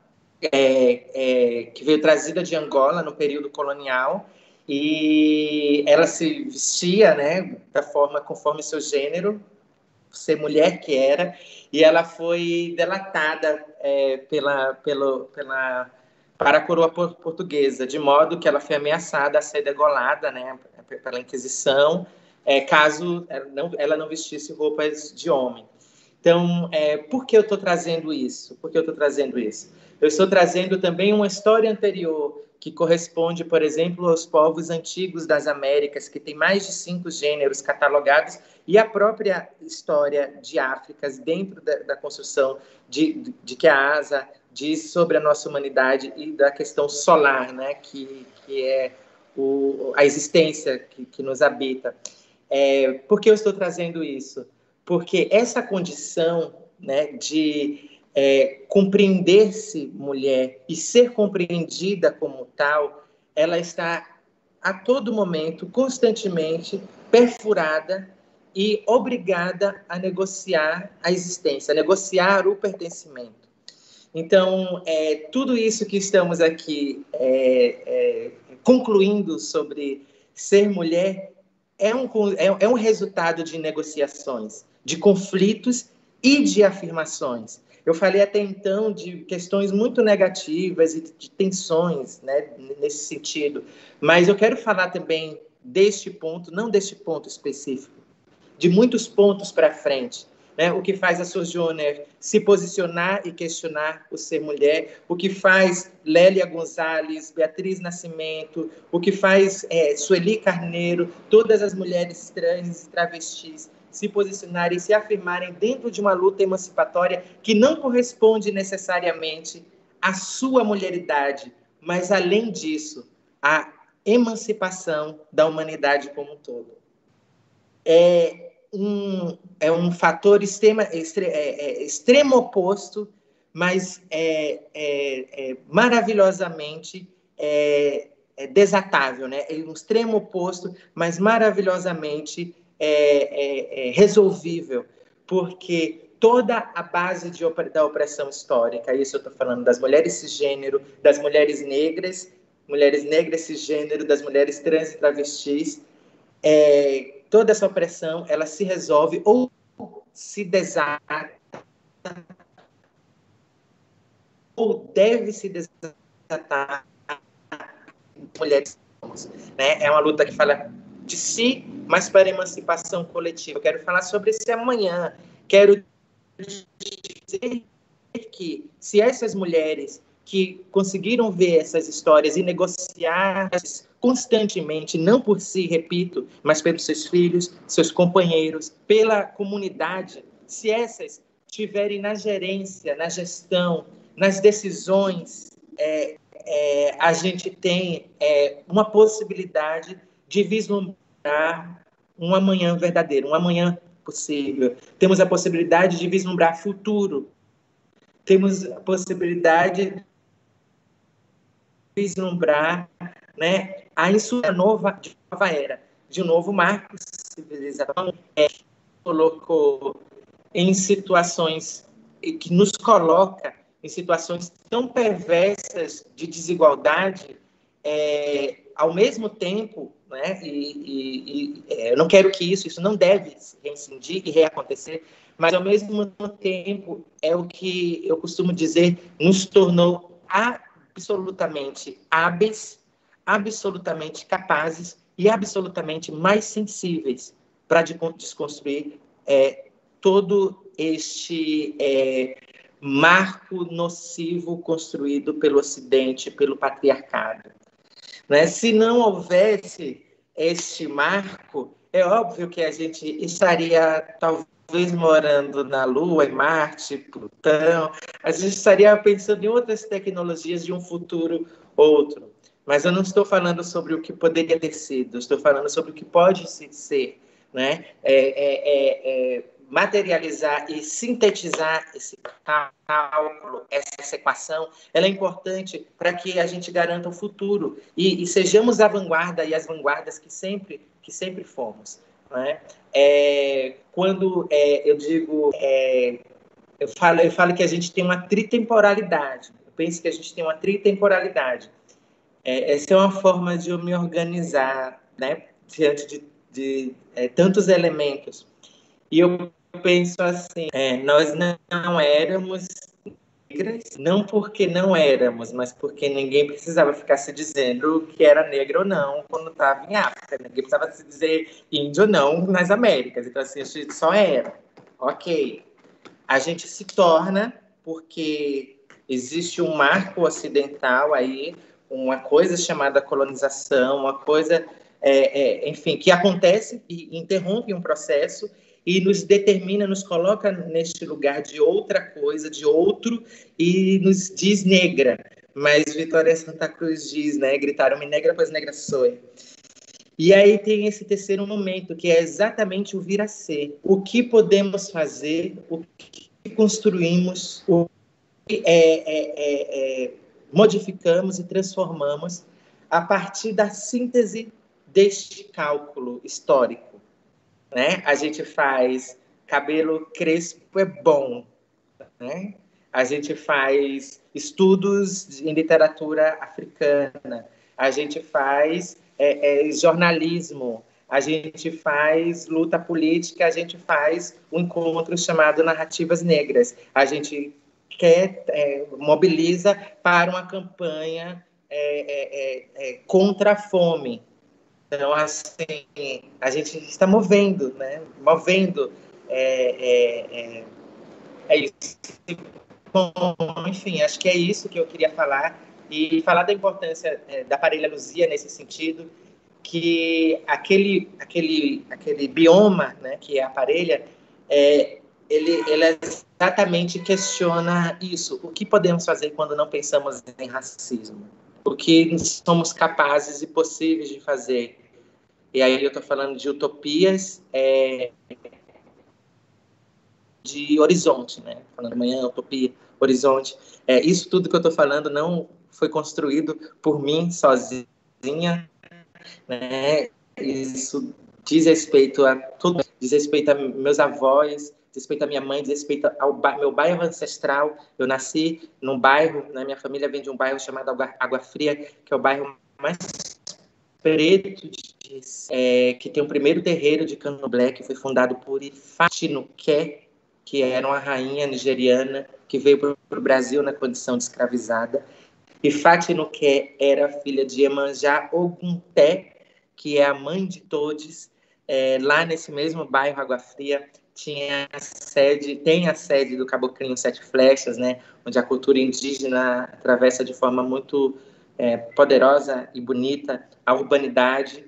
que veio trazida de Angola no período colonial, e ela se vestia, né, da forma conforme seu gênero, ser mulher que era, e ela foi delatada para a coroa portuguesa, de modo que ela foi ameaçada a ser degolada, né, pela Inquisição, caso ela não vestisse roupas de homem. Então, por que eu estou trazendo isso? Eu estou trazendo também uma história anterior que corresponde, por exemplo, aos povos antigos das Américas, que tem mais de 5 gêneros catalogados, e a própria história de África dentro da construção de que a Asa diz sobre a nossa humanidade e da questão solar, né, que é a existência que nos habita. Por que eu estou trazendo isso? Porque essa condição, né, de compreender-se mulher e ser compreendida como tal, ela está a todo momento, constantemente, perfurada e obrigada a negociar a existência, a negociar o pertencimento. Então, tudo isso que estamos aqui concluindo sobre ser mulher é um resultado de negociações, de conflitos e de afirmações. Eu falei até então de questões muito negativas e de tensões, né, nesse sentido, mas eu quero falar também deste ponto, não deste ponto específico, de muitos pontos para frente, né? O que faz a Sojourner se posicionar e questionar o ser mulher, o que faz Lélia Gonzalez, Beatriz Nascimento, o que faz Sueli Carneiro, todas as mulheres trans e travestis se posicionarem e se afirmarem dentro de uma luta emancipatória que não corresponde necessariamente à sua mulheridade, mas, além disso, à emancipação da humanidade como um todo. É um fator extremo oposto, mas maravilhosamente desatável, né? É um extremo oposto, mas maravilhosamente resolvível, porque toda a base da opressão histórica, isso eu estou falando das mulheres cisgênero, das mulheres negras cisgênero, das mulheres trans e travestis, toda essa opressão, ela se resolve ou se desata ou deve se desatar mulheres, né? É uma luta que fala de si, mas para a emancipação coletiva. Eu quero falar sobre esse amanhã, quero dizer que se essas mulheres que conseguiram ver essas histórias e negociar constantemente, não por si, repito, mas pelos seus filhos, seus companheiros, pela comunidade, se essas estiverem na gerência, na gestão, nas decisões, a gente tem uma possibilidade de vislumbrar um amanhã verdadeiro, um amanhã possível. Temos a possibilidade de vislumbrar futuro. Temos a possibilidade de vislumbrar, né, a de nova era, de um novo marco civilizatório, que colocou em situações, que nos coloca em situações tão perversas de desigualdade, ao mesmo tempo, né, eu não quero que isso não deve se reincidir e reacontecer, mas ao mesmo tempo é o que eu costumo dizer, nos tornou absolutamente hábeis, absolutamente capazes e absolutamente mais sensíveis para desconstruir todo este marco nocivo construído pelo Ocidente, pelo patriarcado. Né? Se não houvesse este marco, é óbvio que a gente estaria, talvez, morando na Lua, em Marte, Plutão, a gente estaria pensando em outras tecnologias de um futuro outro. Mas eu não estou falando sobre o que poderia ter sido, estou falando sobre o que pode ser, né? Materializar e sintetizar esse cálculo, essa equação, ela é importante para que a gente garanta o futuro e sejamos a vanguarda e as vanguardas que sempre fomos. Né? Quando eu digo, eu falo que a gente tem uma tritemporalidade. Eu penso que a gente tem uma tritemporalidade. Essa é uma forma de eu me organizar, né, diante de tantos elementos. E eu penso assim, nós não éramos negras, não porque não éramos, mas porque ninguém precisava ficar se dizendo que era negra ou não quando estava em África. Ninguém precisava se dizer índio ou não nas Américas. Então, assim, a gente só era. Ok. A gente se torna porque existe um marco ocidental aí, uma coisa chamada colonização, uma coisa, enfim, que acontece e interrompe um processo e nos determina, nos coloca neste lugar de outra coisa, de outro, e nos diz negra. Mas Vitória Santa Cruz diz, né, gritaram-me negra, pois negra sou. E aí tem esse terceiro momento, que é exatamente o vir a ser. O que podemos fazer, o que construímos, o que modificamos e transformamos a partir da síntese deste cálculo histórico. Né? A gente faz cabelo crespo é bom, né? A gente faz estudos em literatura africana, a gente faz jornalismo, a gente faz luta política, a gente faz um encontro chamado Narrativas Negras, a gente mobiliza para uma campanha contra a fome. Então, assim, a gente está movendo, né? Movendo. É isso. Bom, enfim, acho que é isso que eu queria falar. E falar da importância da parelha Luzia nesse sentido, que aquele bioma, né, que é a parelha, ele exatamente questiona isso. O que podemos fazer quando não pensamos em racismo? O que somos capazes e possíveis de fazer? E aí eu estou falando de utopias, de horizonte, né? Falando amanhã, utopia, horizonte. Isso tudo que eu estou falando não foi construído por mim sozinha, né? Isso diz respeito a tudo, diz respeito a meus avós, diz respeito à minha mãe, diz respeito ao meu bairro ancestral. Eu nasci num bairro, né? Minha família vem de um bairro chamado Água Fria, que é o bairro mais preto que tem o primeiro terreiro de candomblé, que foi fundado por Ifatinuké, que era uma rainha nigeriana que veio para o Brasil na condição de escravizada. Ifatinuké era filha de Iemanjá Ogunté, que é a mãe de todos, lá nesse mesmo bairro Água Fria, tem a sede do Caboclinho Sete Flechas, né, onde a cultura indígena atravessa de forma muito poderosa e bonita a urbanidade.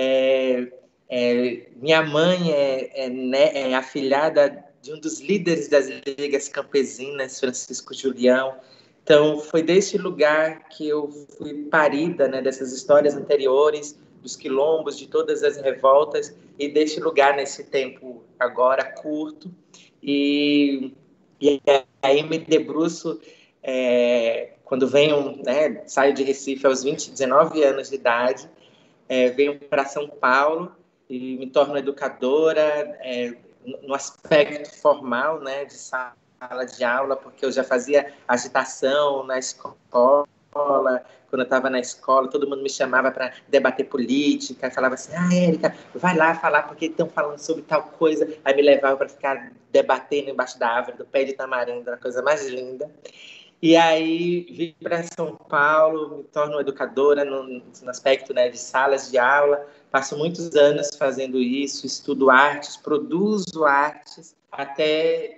Minha mãe é afilhada de um dos líderes das ligas campesinas, Francisco Julião. Então, foi desse lugar que eu fui parida, né, dessas histórias anteriores, dos quilombos, de todas as revoltas, e desse lugar, nesse tempo agora curto. E aí me debruço, quando venho, né, saio de Recife aos 19 anos de idade, venho para São Paulo e me torno educadora, no aspecto formal, né, de sala de aula, porque eu já fazia agitação na escola. Quando eu estava na escola, todo mundo me chamava para debater política, falava assim, Érica, vai lá falar, porque estão falando sobre tal coisa. Aí me levava para ficar debatendo embaixo da árvore, do pé de tamarindo, a coisa mais linda. E aí vim para São Paulo, me torno educadora no aspecto, né, de salas de aula. Passo muitos anos fazendo isso, estudo artes, produzo artes, até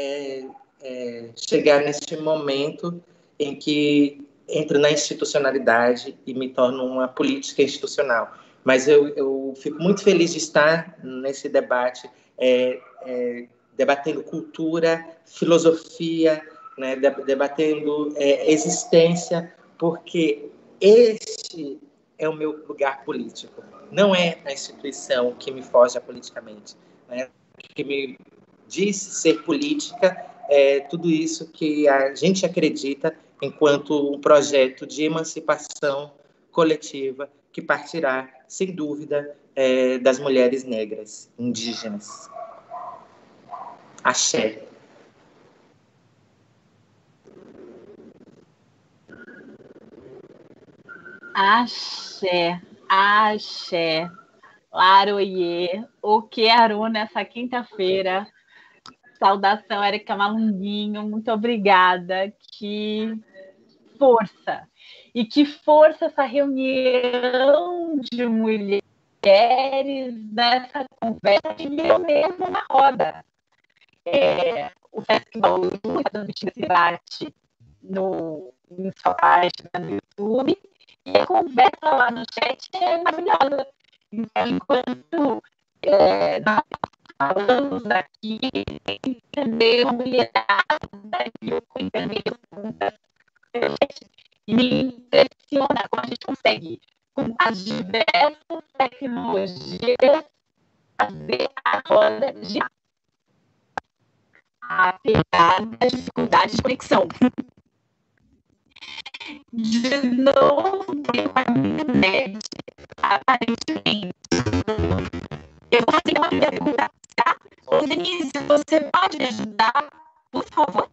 chegar neste momento em que entro na institucionalidade e me torno uma política institucional. Mas eu fico muito feliz de estar nesse debate, debatendo cultura, filosofia, né, debatendo existência, porque este é o meu lugar político. Não é a instituição que me forja politicamente, né? O que me diz ser política é tudo isso que a gente acredita enquanto um projeto de emancipação coletiva que partirá, sem dúvida, das mulheres negras, indígenas. Axé. Axé, axé, laroiê, o que aru nessa quinta-feira. Saudação, Érica Malunguinho, muito obrigada. Que força! E que força essa reunião de mulheres nessa conversa que eu mesmo na roda. O Sesc Bauru está transmitindo esse debate em sua página no YouTube, e a conversa lá no chat é maravilhosa. Então, enquanto nós falamos aqui, entender uma mulherada, eu entender perguntas, e me impressiona como a gente consegue, com as diversas tecnologias, fazer a roda girar, apesar das dificuldades de conexão. De novo, a minha net, aparentemente. Eu vou fazer uma primeira pergunta, tá? Ô, Denise, você pode me ajudar, por favor?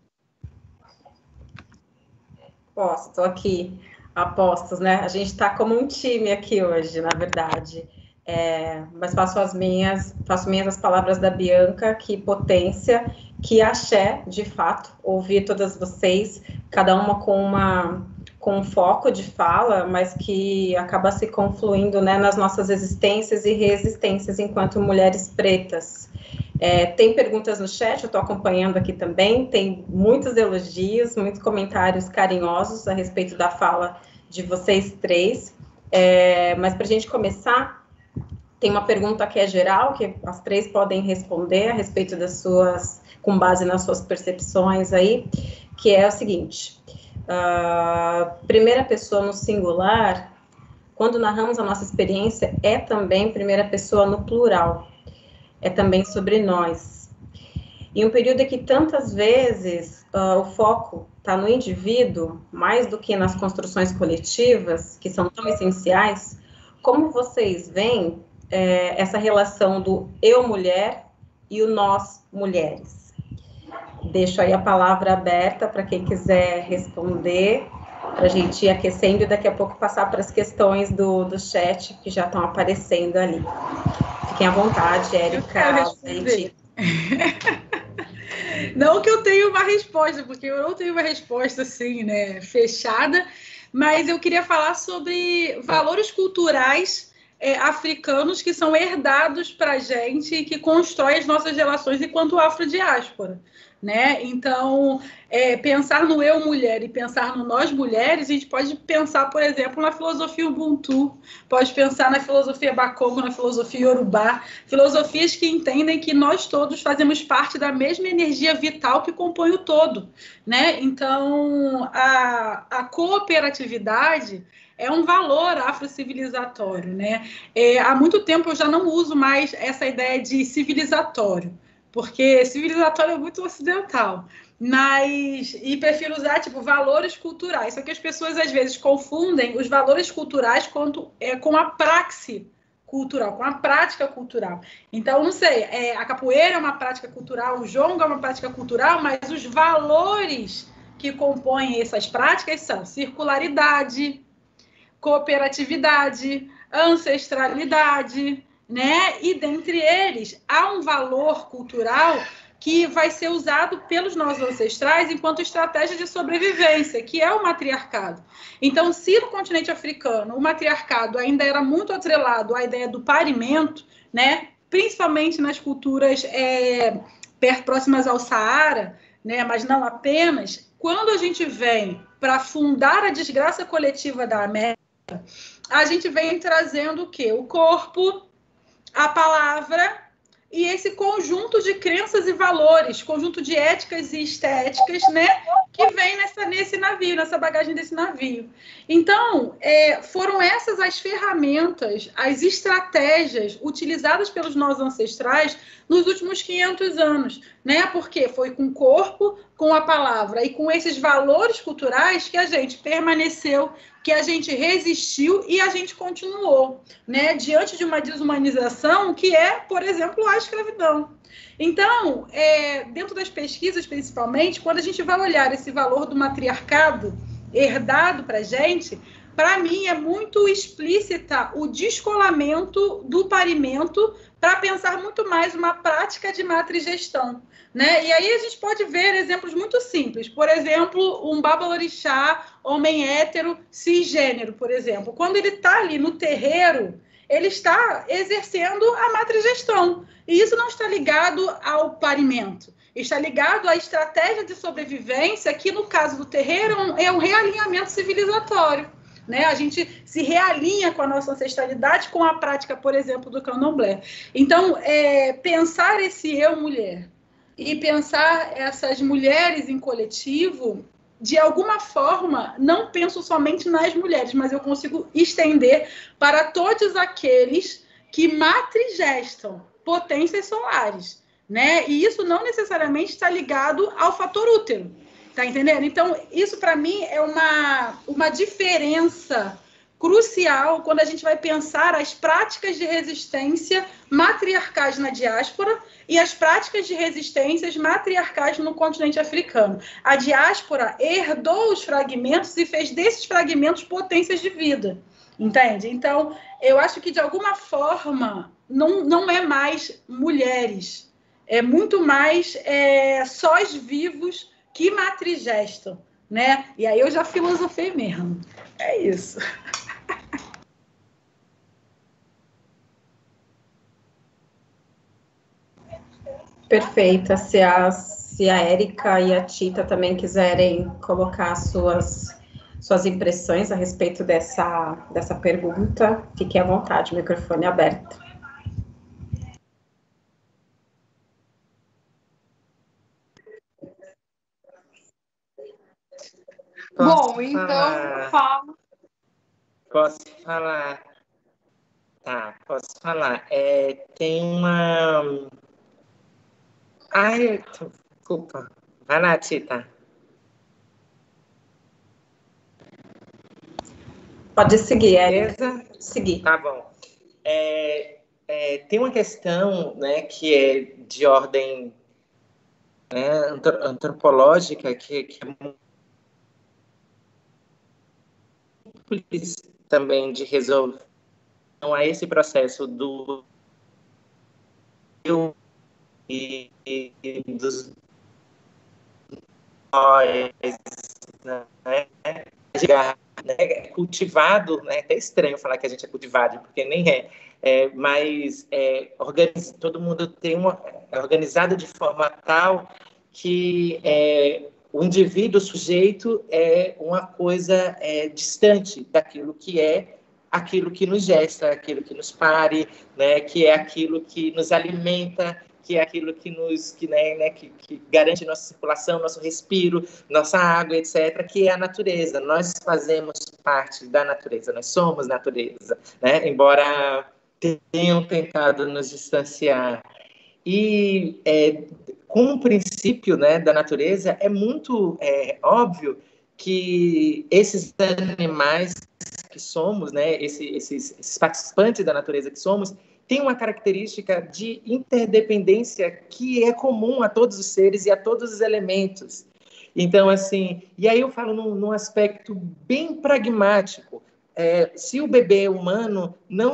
Posso, estou aqui, apostos, né? A gente está como um time aqui hoje, na verdade. Mas faço minhas as palavras da Bianca, que potência, que axé, de fato, ouvir todas vocês, cada uma com um foco de fala, mas que acaba se confluindo, né, nas nossas existências e resistências enquanto mulheres pretas. Tem perguntas no chat, eu estou acompanhando aqui também, tem muitos elogios, muitos comentários carinhosos a respeito da fala de vocês três, mas para a gente começar, tem uma pergunta que é geral, que as três podem responder a respeito das suas, com base nas suas percepções aí, que é o seguinte: primeira pessoa no singular, quando narramos a nossa experiência, é também primeira pessoa no plural, é também sobre nós. Em um período em que tantas vezes o foco está no indivíduo, mais do que nas construções coletivas, que são tão essenciais, como vocês veem essa relação do eu mulher e o nós mulheres? Deixo aí a palavra aberta para quem quiser responder, para a gente ir aquecendo e daqui a pouco passar para as questões do chat que já estão aparecendo ali. Fiquem à vontade, Érica. Não que eu tenha uma resposta, porque eu não tenho uma resposta assim, né, fechada, mas eu queria falar sobre valores culturais africanos que são herdados para a gente e que constroem as nossas relações enquanto afrodiáspora, né? Então, pensar no eu mulher e pensar no nós mulheres, a gente pode pensar, por exemplo, na filosofia Ubuntu, pode pensar na filosofia Bakongo, na filosofia Yorubá, filosofias que entendem que nós todos fazemos parte da mesma energia vital que compõe o todo, né? Então, a cooperatividade é um valor afrocivilizatório, né? Há muito tempo eu já não uso mais essa ideia de civilizatório, porque civilizatório é muito ocidental, e prefiro usar, tipo, valores culturais. Só que as pessoas, às vezes, confundem os valores culturais com a praxe cultural, com a prática cultural. Então, não sei, a capoeira é uma prática cultural, o jongo é uma prática cultural, mas os valores que compõem essas práticas são circularidade, cooperatividade, ancestralidade, né? E dentre eles há um valor cultural que vai ser usado pelos nossos ancestrais enquanto estratégia de sobrevivência, que é o matriarcado. Então, se no continente africano o matriarcado ainda era muito atrelado à ideia do parimento, né? Principalmente nas culturas próximas ao Saara, né? Mas não apenas, quando a gente vem para fundar a desgraça coletiva da América, a gente vem trazendo o quê? O corpo, a palavra e esse conjunto de crenças e valores, conjunto de éticas e estéticas, né, que vem nesse navio, nessa bagagem desse navio. Então, foram essas as ferramentas, as estratégias utilizadas pelos nossos ancestrais nos últimos 500 anos, né? Porque foi com o corpo, com a palavra e com esses valores culturais que a gente permaneceu, que a gente resistiu e a gente continuou, né? Diante de uma desumanização que é, por exemplo, a escravidão. Então, dentro das pesquisas, principalmente, quando a gente vai olhar esse valor do matriarcado herdado para a gente, para mim é muito explícita o descolamento do parimento para pensar muito mais uma prática de matrigestão, né? E aí a gente pode ver exemplos muito simples. Por exemplo, um babalorixá, homem hétero, cisgênero, por exemplo. Quando ele está ali no terreiro, ele está exercendo a matrigestão. E isso não está ligado ao parimento. Está ligado à estratégia de sobrevivência, que no caso do terreiro é um realinhamento civilizatório. Né? A gente se realinha com a nossa ancestralidade, com a prática, por exemplo, do candomblé. Então, pensar esse eu mulher e pensar essas mulheres em coletivo, de alguma forma, não penso somente nas mulheres, mas eu consigo estender para todos aqueles que matrigestam potências solares, né? E isso não necessariamente está ligado ao fator útero. Tá entendendo? Então, isso para mim é uma diferença crucial quando a gente vai pensar as práticas de resistência matriarcais na diáspora e as práticas de resistências matriarcais no continente africano. A diáspora herdou os fragmentos e fez desses fragmentos potências de vida, entende? Então, eu acho que de alguma forma não é mais mulheres, é muito mais sós vivos que matrigestam, né? E aí eu já filosofei mesmo. É isso. Perfeita. Se a Érica e a Tita também quiserem colocar suas impressões a respeito dessa pergunta, fiquem à vontade, microfone aberto. Bom, então fala. Posso falar? Tá, posso falar. Tem uma... Ai, desculpa. Vai lá, Tita. Pode seguir, Érica. Seguir. Tá bom. Tem uma questão, né, que é de ordem, né, antropológica, que é muito também de resolver a esse processo do eu e dos nós, né, cultivado, né? É até estranho falar que a gente é cultivado, porque nem é. Mas todo mundo é organizado de forma tal que o indivíduo, o sujeito, é uma coisa distante daquilo que é aquilo que nos gesta, aquilo que nos pare, né? Que é aquilo que nos alimenta, que é aquilo que que garante nossa circulação, nosso respiro, nossa água, etc., que é a natureza. Nós fazemos parte da natureza, nós somos natureza, né? Embora tenham tentado nos distanciar. E com o princípio, né, da natureza, é muito óbvio que esses animais que somos, né, esses participantes da natureza que somos, tem uma característica de interdependência que é comum a todos os seres e a todos os elementos. Então, assim, e aí eu falo num aspecto bem pragmático. Se o bebê humano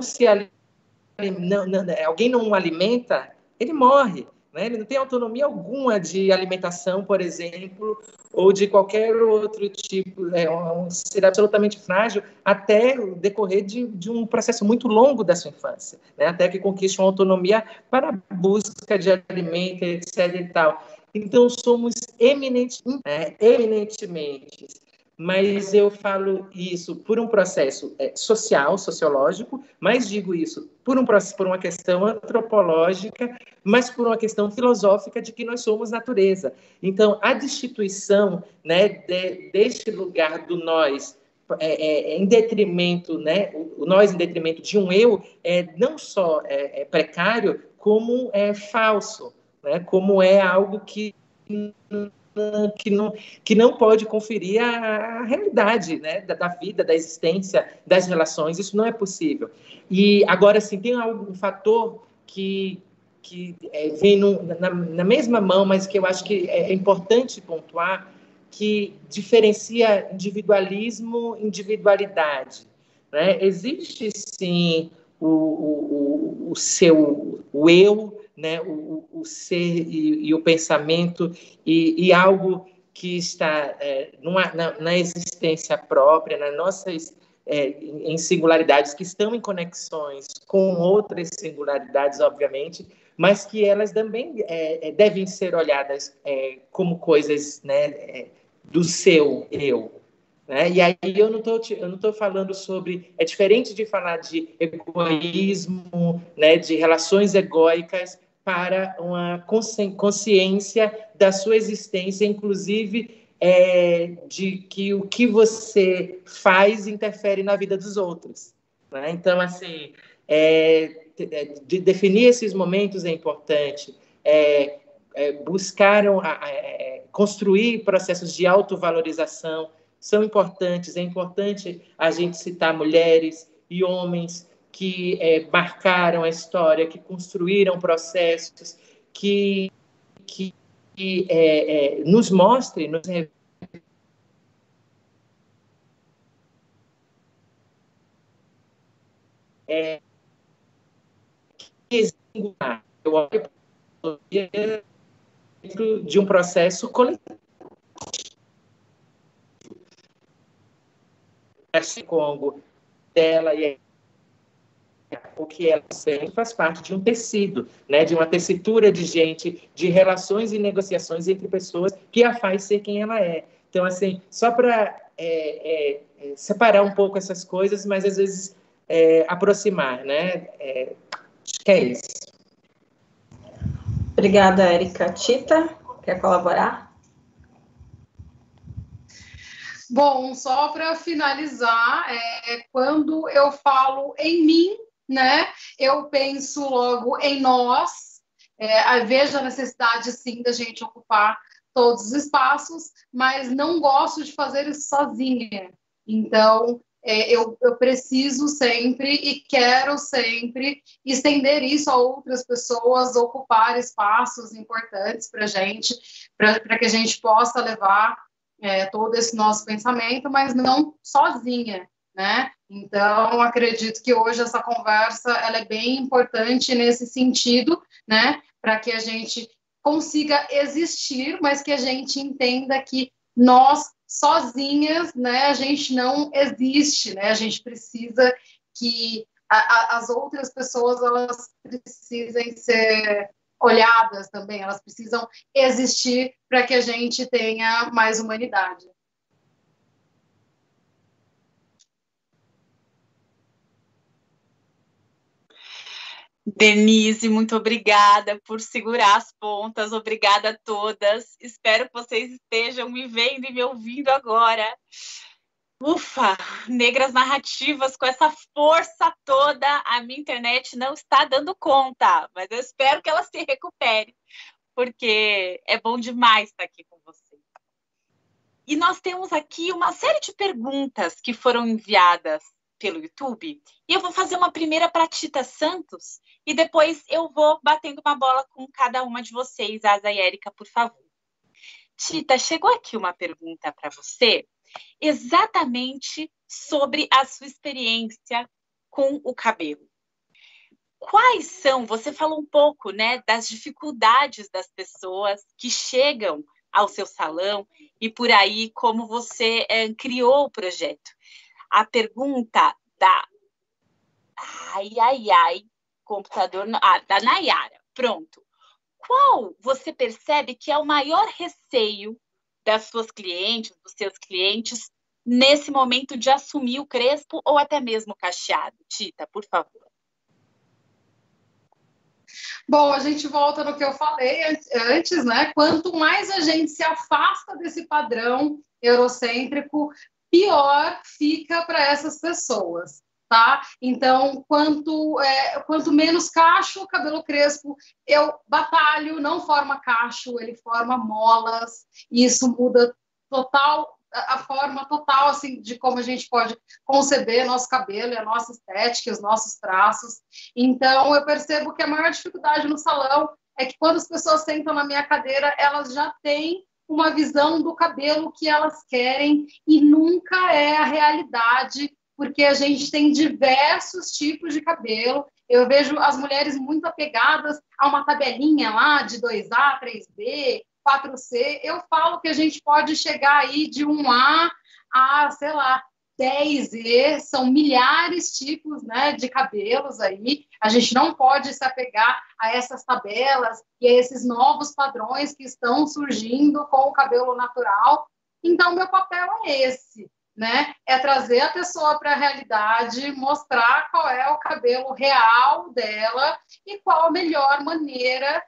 alguém não o alimenta, ele morre. Né? Ele não tem autonomia alguma de alimentação, por exemplo, ou de qualquer outro tipo, um ser absolutamente frágil, até o decorrer de um processo muito longo da sua infância, né? Até que conquiste uma autonomia para a busca de alimento, etc. e tal. Então, somos eminentemente, mas eu falo isso por um processo sociológico, mas digo isso por uma questão antropológica, mas por uma questão filosófica de que nós somos natureza. Então, a destituição, né, deste lugar do nós em detrimento, né, o nós em detrimento de um eu, não só precário, como falso, né, como algo que não pode conferir a realidade, né, da vida, da existência, das relações. Isso não é possível. E agora, sim, tem um fator que vem na mesma mão, mas que eu acho que é importante pontuar, que diferencia individualismo e individualidade. Né? Existe, sim, o eu, né? o ser e o pensamento, e algo que está na existência própria, nas nossas em singularidades que estão em conexões com outras singularidades, obviamente, mas que elas também devem ser olhadas como coisas, né, do seu eu. Né? E aí eu não estou falando sobre... É diferente de falar de egoísmo, né, de relações egóicas, para uma consciência da sua existência, inclusive de que o que você faz interfere na vida dos outros. Né? Então, assim, de definir esses momentos é importante, buscar construir processos de autovalorização são importantes. É importante a gente citar mulheres e homens que marcaram a história, que construíram processos, que nos mostrem, nos eu olho dentro de um processo coletivo. Esse Congo dela e o que ela sempre faz parte de um tecido, né, de uma tessitura de gente, de relações e negociações entre pessoas que a faz ser quem ela é. Então, assim, só para separar um pouco essas coisas, mas às vezes aproximar, né? Acho que é isso. Obrigada, Érica. Tita, quer colaborar? Bom, só para finalizar, quando eu falo em mim, né, eu penso logo em nós, vejo a necessidade, sim, da gente ocupar todos os espaços, mas não gosto de fazer isso sozinha. Então, eu preciso sempre e quero sempre estender isso a outras pessoas, ocupar espaços importantes para a gente, para que a gente possa levar todo esse nosso pensamento, mas não sozinha, né? Então, acredito que hoje essa conversa ela é bem importante nesse sentido, né? Para que a gente consiga existir, mas que a gente entenda que nós sozinhas, né, a gente não existe, né? A gente precisa que as outras pessoas, elas precisem ser olhadas também, elas precisam existir para que a gente tenha mais humanidade. Denise, muito obrigada por segurar as pontas, obrigada a todas. Espero que vocês estejam me vendo e me ouvindo agora. Ufa, negras narrativas com essa força toda, a minha internet não está dando conta, mas eu espero que ela se recupere, porque é bom demais estar aqui com vocês. E nós temos aqui uma série de perguntas que foram enviadas pelo YouTube, e eu vou fazer uma primeira para a Tita Santos, e depois eu vou batendo uma bola com cada uma de vocês, Asa e Érica, por favor. Tita, chegou aqui uma pergunta para você, exatamente sobre a sua experiência com o cabelo. Quais são, você falou um pouco, né, das dificuldades das pessoas que chegam ao seu salão e por aí como você criou o projeto. A pergunta da computador, da Nayara. Pronto. Qual você percebe que é o maior receio das suas clientes, dos seus clientes, nesse momento de assumir o crespo ou até mesmo o cacheado? Tita, por favor. Bom, a gente volta no que eu falei antes, né? Quanto mais a gente se afasta desse padrão eurocêntrico, pior fica para essas pessoas, tá? Então, quanto menos cacho, cabelo crespo, eu batalho, não forma cacho, ele forma molas, e isso muda a forma total assim, de como a gente pode conceber nosso cabelo, a nossa estética, os nossos traços. Então, eu percebo que a maior dificuldade no salão é que quando as pessoas sentam na minha cadeira, elas já têm uma visão do cabelo que elas querem e nunca é a realidade, porque a gente tem diversos tipos de cabelo. Eu vejo as mulheres muito apegadas a uma tabelinha lá de 2A, 3B, 4C. Eu falo que a gente pode chegar aí de 1A a, sei lá, 10E, são milhares de tipos, né, de cabelos aí. A gente não pode se apegar a essas tabelas e a esses novos padrões que estão surgindo com o cabelo natural. Então, meu papel é esse, né? É trazer a pessoa para a realidade, mostrar qual é o cabelo real dela e qual a melhor maneira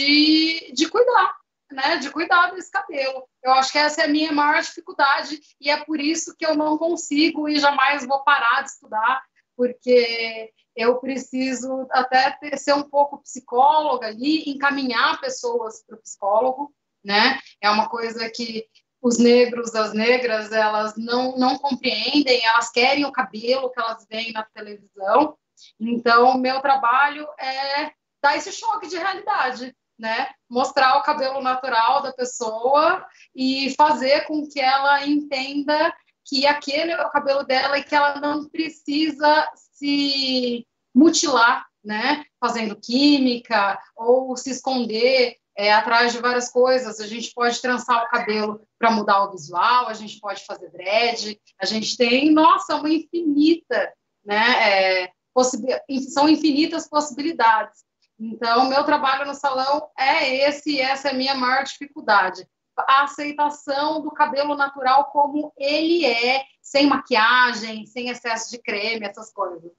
de cuidar, né, de cuidar desse cabelo. Eu acho que essa é a minha maior dificuldade e é por isso que eu não consigo e jamais vou parar de estudar, porque eu preciso até ser um pouco psicóloga ali, encaminhar pessoas para o psicólogo, né? É uma coisa que os negros, as negras, elas não compreendem, elas querem o cabelo que elas veem na televisão. Então, meu trabalho é dar esse choque de realidade, né? Mostrar o cabelo natural da pessoa e fazer com que ela entenda que aquele é o cabelo dela e que ela não precisa se mutilar, né? Fazendo química ou se esconder atrás de várias coisas. A gente pode trançar o cabelo para mudar o visual, a gente pode fazer dread, a gente tem, nossa, uma infinita, né? São infinitas possibilidades. Então, meu trabalho no salão é essa é a minha maior dificuldade. A aceitação do cabelo natural como ele é, sem maquiagem, sem excesso de creme, essas coisas.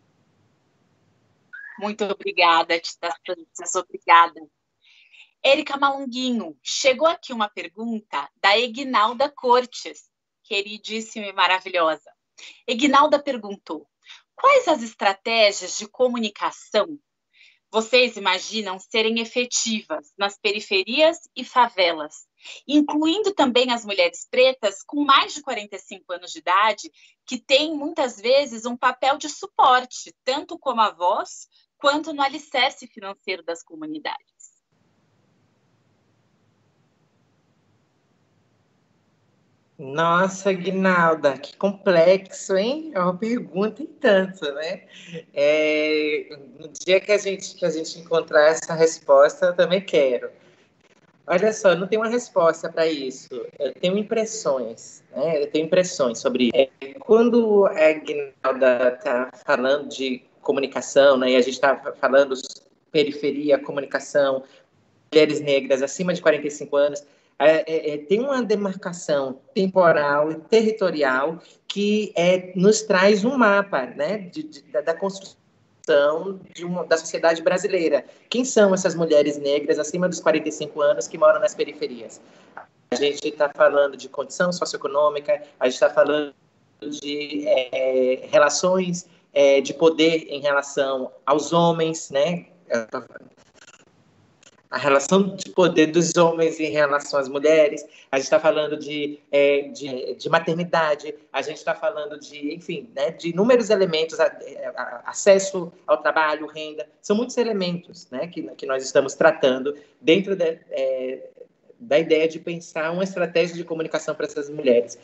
Muito obrigada, Tita Santos, obrigada. Érica Malunguinho, chegou aqui uma pergunta da Egnalda Cortes, queridíssima e maravilhosa. Egnalda perguntou: quais as estratégias de comunicação vocês imaginam serem efetivas nas periferias e favelas, incluindo também as mulheres pretas com mais de 45 anos de idade, que têm muitas vezes um papel de suporte, tanto como avós, quanto no alicerce financeiro das comunidades? Nossa, Guinalda, que complexo, hein? É uma pergunta em tanto, né? No dia que a gente encontrar essa resposta, eu também quero. Olha só, eu não tenho uma resposta para isso. Eu tenho impressões, né? Eu tenho impressões sobre isso. Quando a Guinalda está falando de comunicação, né? E a gente está falando periferia, comunicação, mulheres negras acima de 45 anos, tem uma demarcação temporal e territorial que nos traz um mapa, né? Da construção da sociedade brasileira. Quem são essas mulheres negras acima dos 45 anos que moram nas periferias? A gente está falando de condição socioeconômica, a gente está falando de relações de poder em relação aos homens, né? A relação de poder dos homens em relação às mulheres, a gente está falando de maternidade, a gente está falando de, enfim, né, de inúmeros elementos, acesso ao trabalho, renda, são muitos elementos, né, que nós estamos tratando dentro da ideia de pensar uma estratégia de comunicação para essas mulheres.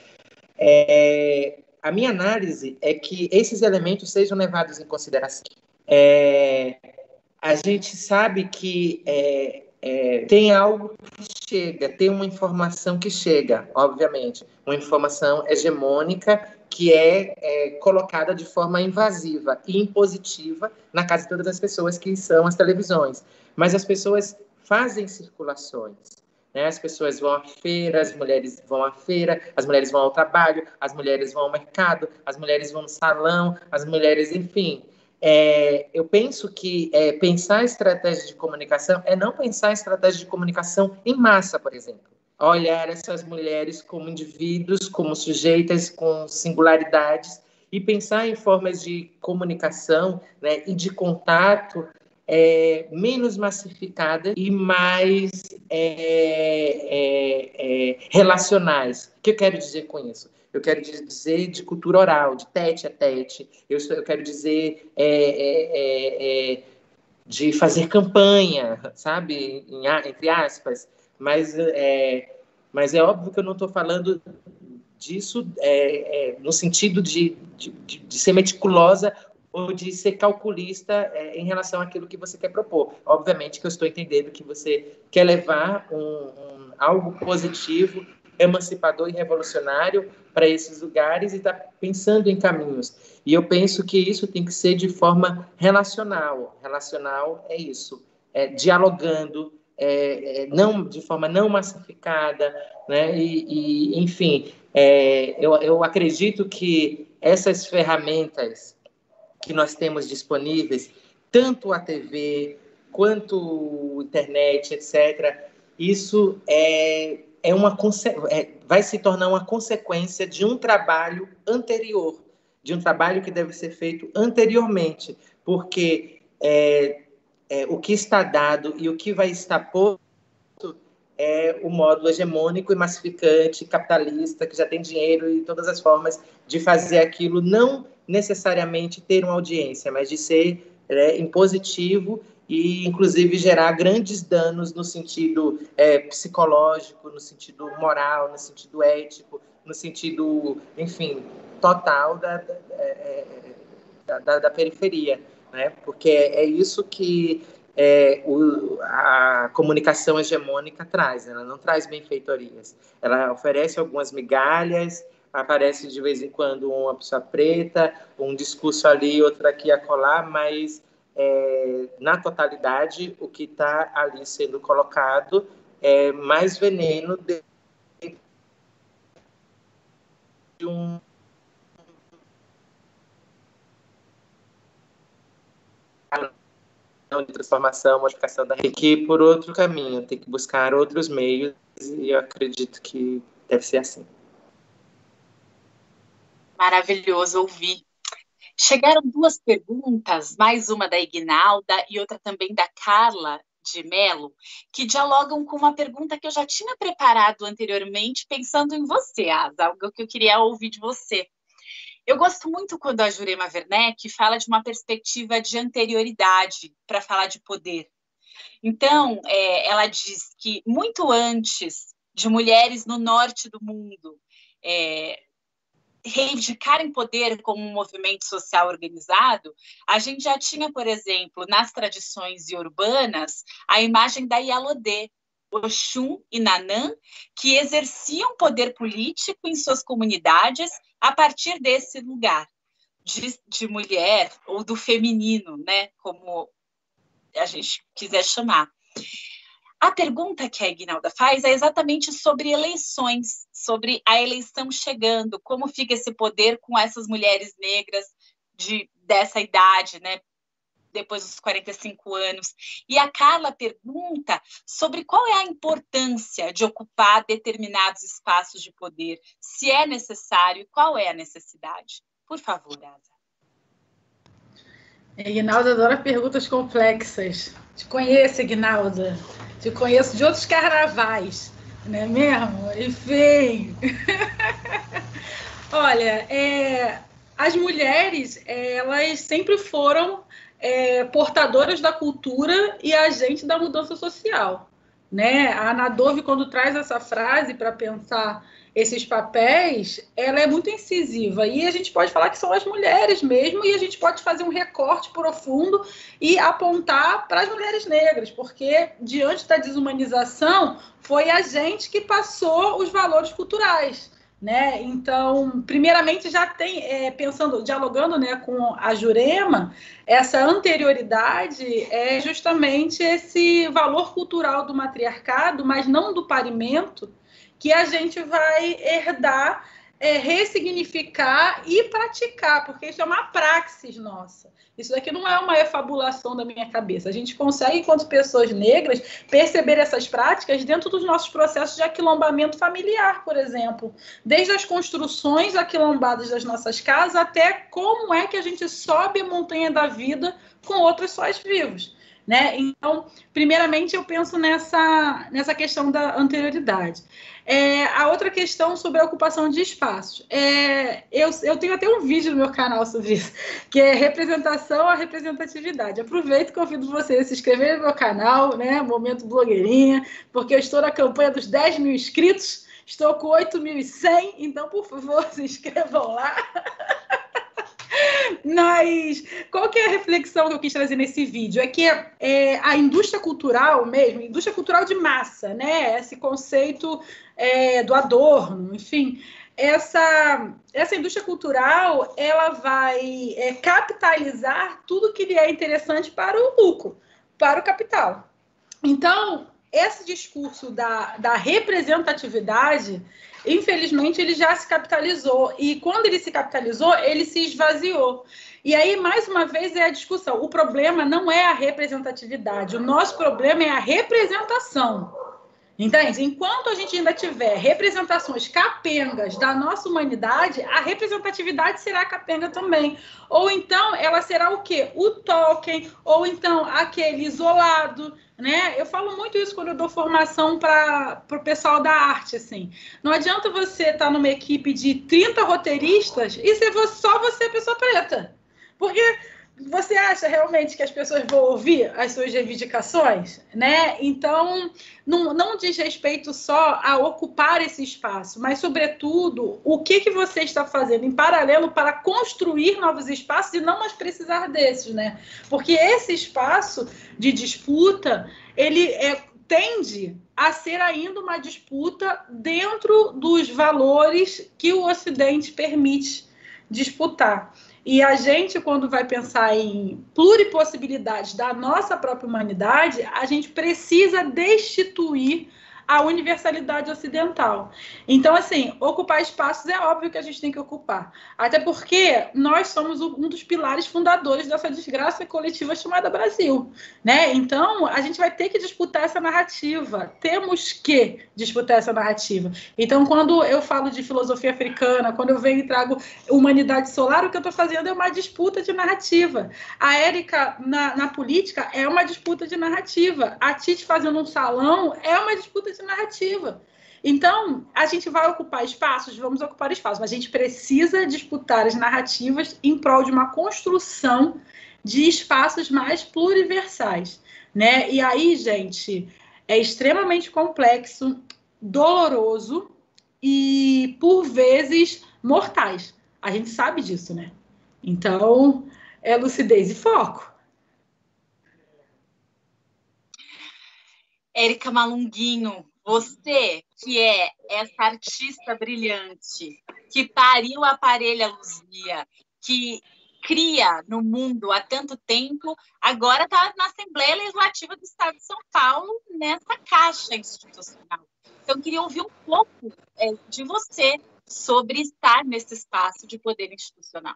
A minha análise é que esses elementos sejam levados em consideração. A gente sabe que tem algo que chega, tem uma informação que chega, obviamente, uma informação hegemônica que é colocada de forma invasiva e impositiva na casa de todas as pessoas, que são as televisões. Mas as pessoas fazem circulações, né? As pessoas vão à feira, as mulheres vão à feira, as mulheres vão ao trabalho, as mulheres vão ao mercado, as mulheres vão no salão, as mulheres, enfim... eu penso que pensar a estratégia de comunicação é não pensar a estratégia de comunicação em massa, por exemplo. Olhar essas mulheres como indivíduos, como sujeitas com singularidades e pensar em formas de comunicação, né, e de contato menos massificadas e mais relacionais. O que eu quero dizer com isso? Eu quero dizer de cultura oral, de tete a tete. Eu quero dizer de fazer campanha, sabe? Entre aspas. Mas é óbvio que eu não estou falando disso no sentido de ser meticulosa ou de ser calculista em relação àquilo que você quer propor. Obviamente que eu estou entendendo que você quer levar algo positivo, emancipador e revolucionário para esses lugares e está pensando em caminhos. E eu penso que isso tem que ser de forma relacional. Relacional é isso, dialogando, não, de forma não massificada, né? Enfim, eu acredito que essas ferramentas que nós temos disponíveis, tanto a TV quanto a internet, etc., isso vai se tornar uma consequência de um trabalho anterior, de um trabalho que deve ser feito anteriormente, porque o que está dado e o que vai estar posto é o módulo hegemônico e massificante, capitalista, que já tem dinheiro e todas as formas de fazer aquilo, não necessariamente ter uma audiência, mas de ser impositivo e, inclusive, gerar grandes danos no sentido psicológico, no sentido moral, no sentido ético, no sentido, enfim, total da periferia, né? Porque é isso que a comunicação hegemônica traz. Ela não traz benfeitorias. Ela oferece algumas migalhas, aparece de vez em quando uma pessoa preta, um discurso ali, outro aqui, acolá, mas na totalidade o que está ali sendo colocado é mais veneno de um de transformação, modificação da rede, que por outro caminho, tem que buscar outros meios, e eu acredito que deve ser assim. Maravilhoso ouvir. Chegaram duas perguntas, mais uma da Ignalda e outra também da Carla de Mello, que dialogam com uma pergunta que eu já tinha preparado anteriormente, pensando em você, Asa, algo que eu queria ouvir de você. Eu gosto muito quando a Jurema Werneck fala de uma perspectiva de anterioridade para falar de poder. Então, ela diz que muito antes de mulheres no norte do mundo reivindicarem poder como um movimento social organizado, a gente já tinha, por exemplo, nas tradições urbanas, a imagem da Ialodê, Oxum e Nanã, que exerciam poder político em suas comunidades a partir desse lugar de mulher ou do feminino, né, como a gente quiser chamar. A pergunta que a Ignalda faz é exatamente sobre eleições, sobre a eleição chegando, como fica esse poder com essas mulheres negras dessa idade, né, depois dos 45 anos. E a Carla pergunta sobre qual é a importância de ocupar determinados espaços de poder, se é necessário e qual é a necessidade. Por favor, Asa. Ignalda adora perguntas complexas. Te conheço, Ignalda. Te conheço de outros carnavais, não é mesmo? Enfim. Olha, as mulheres, elas sempre foram portadoras da cultura e agentes da mudança social, né? A Ana Dove, quando traz essa frase para pensar esses papéis, ela é muito incisiva, e a gente pode falar que são as mulheres mesmo, e a gente pode fazer um recorte profundo e apontar para as mulheres negras, porque diante da desumanização foi a gente que passou os valores culturais, né? Então, primeiramente, já tem, dialogando, né, com a Jurema, essa anterioridade é justamente esse valor cultural do matriarcado, mas não do parimento, que a gente vai herdar, ressignificar e praticar, porque isso é uma praxis nossa. Isso daqui não é uma efabulação da minha cabeça. A gente consegue, enquanto pessoas negras, perceber essas práticas dentro dos nossos processos de aquilombamento familiar, por exemplo. Desde as construções aquilombadas das nossas casas até como é que a gente sobe a montanha da vida com outros sóis vivos, né? Então, primeiramente, eu penso nessa questão da anterioridade. A outra questão sobre a ocupação de espaços. Eu tenho até um vídeo no meu canal sobre isso, que é representação à representatividade. Aproveito e convido vocês a se inscreverem no meu canal, né, Momento Blogueirinha, porque eu estou na campanha dos 10 mil inscritos, estou com 8.100, então, por favor, se inscrevam lá. Mas qual que é a reflexão que eu quis trazer nesse vídeo? É que a indústria cultural mesmo, indústria cultural de massa, né? Esse conceito do Adorno, enfim, essa indústria cultural, ela vai capitalizar tudo que lhe é interessante para o lucro, para o capital. Então, esse discurso da representatividade, infelizmente, ele já se capitalizou. E quando ele se capitalizou, ele se esvaziou. E aí, mais uma vez, é a discussão. O problema não é a representatividade. O nosso problema é a representação. Entende? Enquanto a gente ainda tiver representações capengas da nossa humanidade, a representatividade será capenga também. Ou então, ela será o quê? O Tolkien, ou então aquele isolado, né? Eu falo muito isso quando eu dou formação para o pessoal da arte, assim. Não adianta você estar numa equipe de 30 roteiristas e ser só você pessoa preta. Porque você acha realmente que as pessoas vão ouvir as suas reivindicações, né? Então, não diz respeito só a ocupar esse espaço, mas, sobretudo, o que você está fazendo em paralelo para construir novos espaços e não mais precisar desses, né? Porque esse espaço de disputa, ele tende a ser ainda uma disputa dentro dos valores que o Ocidente permite disputar. E a gente, quando vai pensar em pluripossibilidades da nossa própria humanidade, a gente precisa destituir a universalidade ocidental. Então, assim, ocupar espaços é óbvio que a gente tem que ocupar. Até porque nós somos um dos pilares fundadores dessa desgraça coletiva chamada Brasil, né? Então, a gente vai ter que disputar essa narrativa. Temos que disputar essa narrativa. Então, quando eu falo de filosofia africana, quando eu venho e trago humanidade solar, o que eu estou fazendo é uma disputa de narrativa. A Érica, na política, é uma disputa de narrativa. A Tite fazendo um salão é uma disputa de narrativa. Então, a gente vai ocupar espaços, vamos ocupar espaços, mas a gente precisa disputar as narrativas em prol de uma construção de espaços mais pluriversais, né? E aí, gente, é extremamente complexo, doloroso e, por vezes, mortais. A gente sabe disso, né? Então, é lucidez e foco. Érica Malunguinho, você que é essa artista brilhante, que pariu a Parelha Luzia, que cria no mundo há tanto tempo, agora está na Assembleia Legislativa do Estado de São Paulo, nessa caixa institucional. Então, eu queria ouvir um pouco de você sobre estar nesse espaço de poder institucional.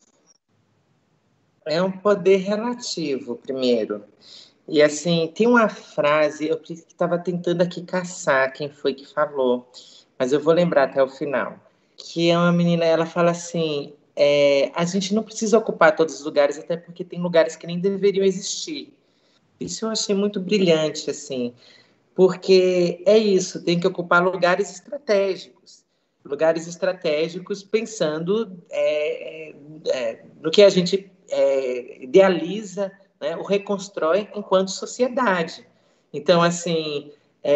É um poder relativo, primeiro. E, assim, tem uma frase, eu estava tentando aqui caçar quem foi que falou, mas eu vou lembrar até o final, que é uma menina, ela fala assim, a gente não precisa ocupar todos os lugares, até porque tem lugares que nem deveriam existir. Isso eu achei muito brilhante, assim, porque é isso, tem que ocupar lugares estratégicos pensando no que a gente idealiza, né, o reconstrói enquanto sociedade. Então, assim,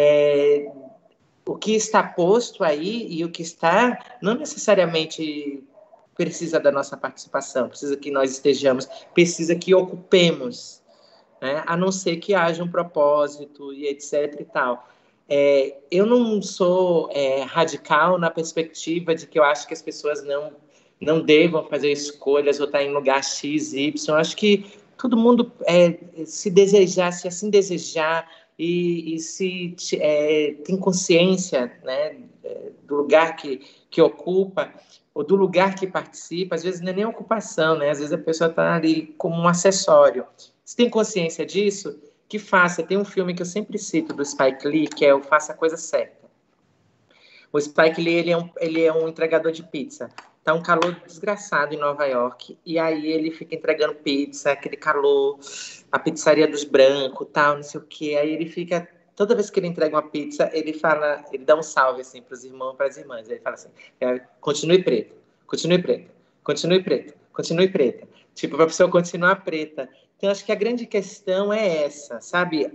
o que está posto aí e o que está não necessariamente precisa da nossa participação, precisa que nós estejamos, precisa que ocupemos, né? A não ser que haja um propósito e etc. e tal. Eu não sou radical na perspectiva de que eu acho que as pessoas não devam fazer escolhas ou estar em lugar X, Y. Eu acho que todo mundo, se desejar, se assim desejar, e se tem consciência, né, do lugar que ocupa, ou do lugar que participa, às vezes não é nem ocupação, né? Às vezes a pessoa está ali como um acessório. Se tem consciência disso, que faça. Tem um filme que eu sempre cito do Spike Lee, que é o Faça a Coisa Certa. O Spike Lee, ele é um entregador de pizza. Tá um calor desgraçado em Nova York, e aí ele fica entregando pizza, aquele calor, a pizzaria dos brancos, tal, não sei o quê. Aí ele fica, toda vez que ele entrega uma pizza, ele dá um salve assim para os irmãos, para as irmãs. Ele fala assim: continue preto, continue preto, continue preto, continue preta. Tipo, para a pessoa continuar preta. Então, acho que a grande questão é essa, sabe?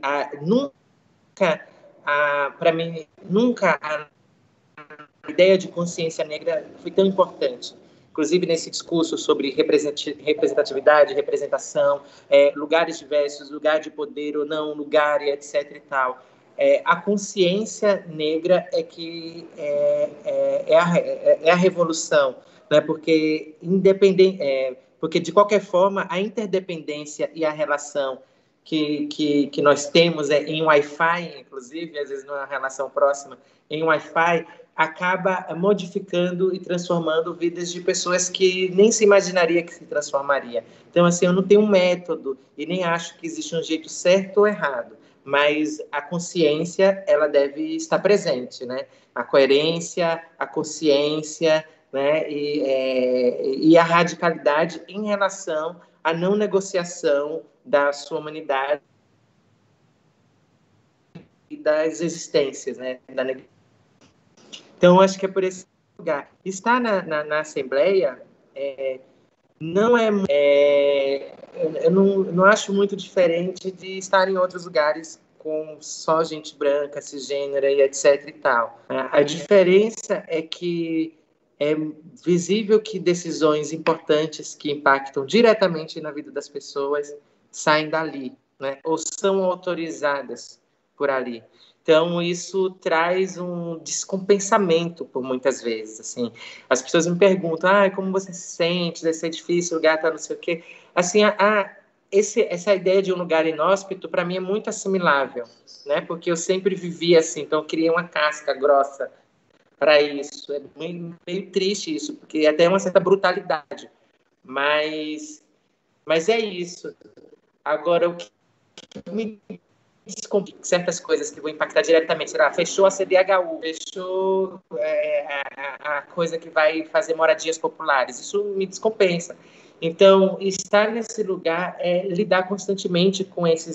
Para mim, nunca a ideia de consciência negra foi tão importante. Inclusive, nesse discurso sobre representatividade, representação, lugares diversos, lugar de poder ou não, lugar e etc. e tal. A consciência negra é a revolução, né? Porque porque, de qualquer forma, a interdependência e a relação que nós temos em Wi-Fi, inclusive, às vezes não é uma relação próxima, em Wi-Fi, acaba modificando e transformando vidas de pessoas que nem se imaginaria que se transformaria. Então, assim, eu não tenho um método e nem acho que existe um jeito certo ou errado, mas a consciência, ela deve estar presente, né? A coerência, a consciência, né? E a radicalidade em relação à não negociação da sua humanidade e das existências, né? Então, acho que é por esse lugar. Estar na Assembleia não eu não acho muito diferente de estar em outros lugares com só gente branca, cisgênera e etc. e tal. A diferença é que é visível que decisões importantes que impactam diretamente na vida das pessoas saem dali, né? Ou são autorizadas por ali. Então, isso traz um descompensamento por muitas vezes, assim. As pessoas me perguntam, como você se sente, deve ser difícil, o lugar tá não sei o quê. Assim, essa ideia de um lugar inóspito, para mim, é muito assimilável, né? Porque eu sempre vivi assim, então eu criei uma casca grossa para isso. É meio triste isso, porque até é uma certa brutalidade. Mas é isso. Agora, o que me descomplica certas coisas que vão impactar diretamente, sei lá, fechou a CDHU, fechou a coisa que vai fazer moradias populares, isso me descompensa. Então, estar nesse lugar é lidar constantemente com esses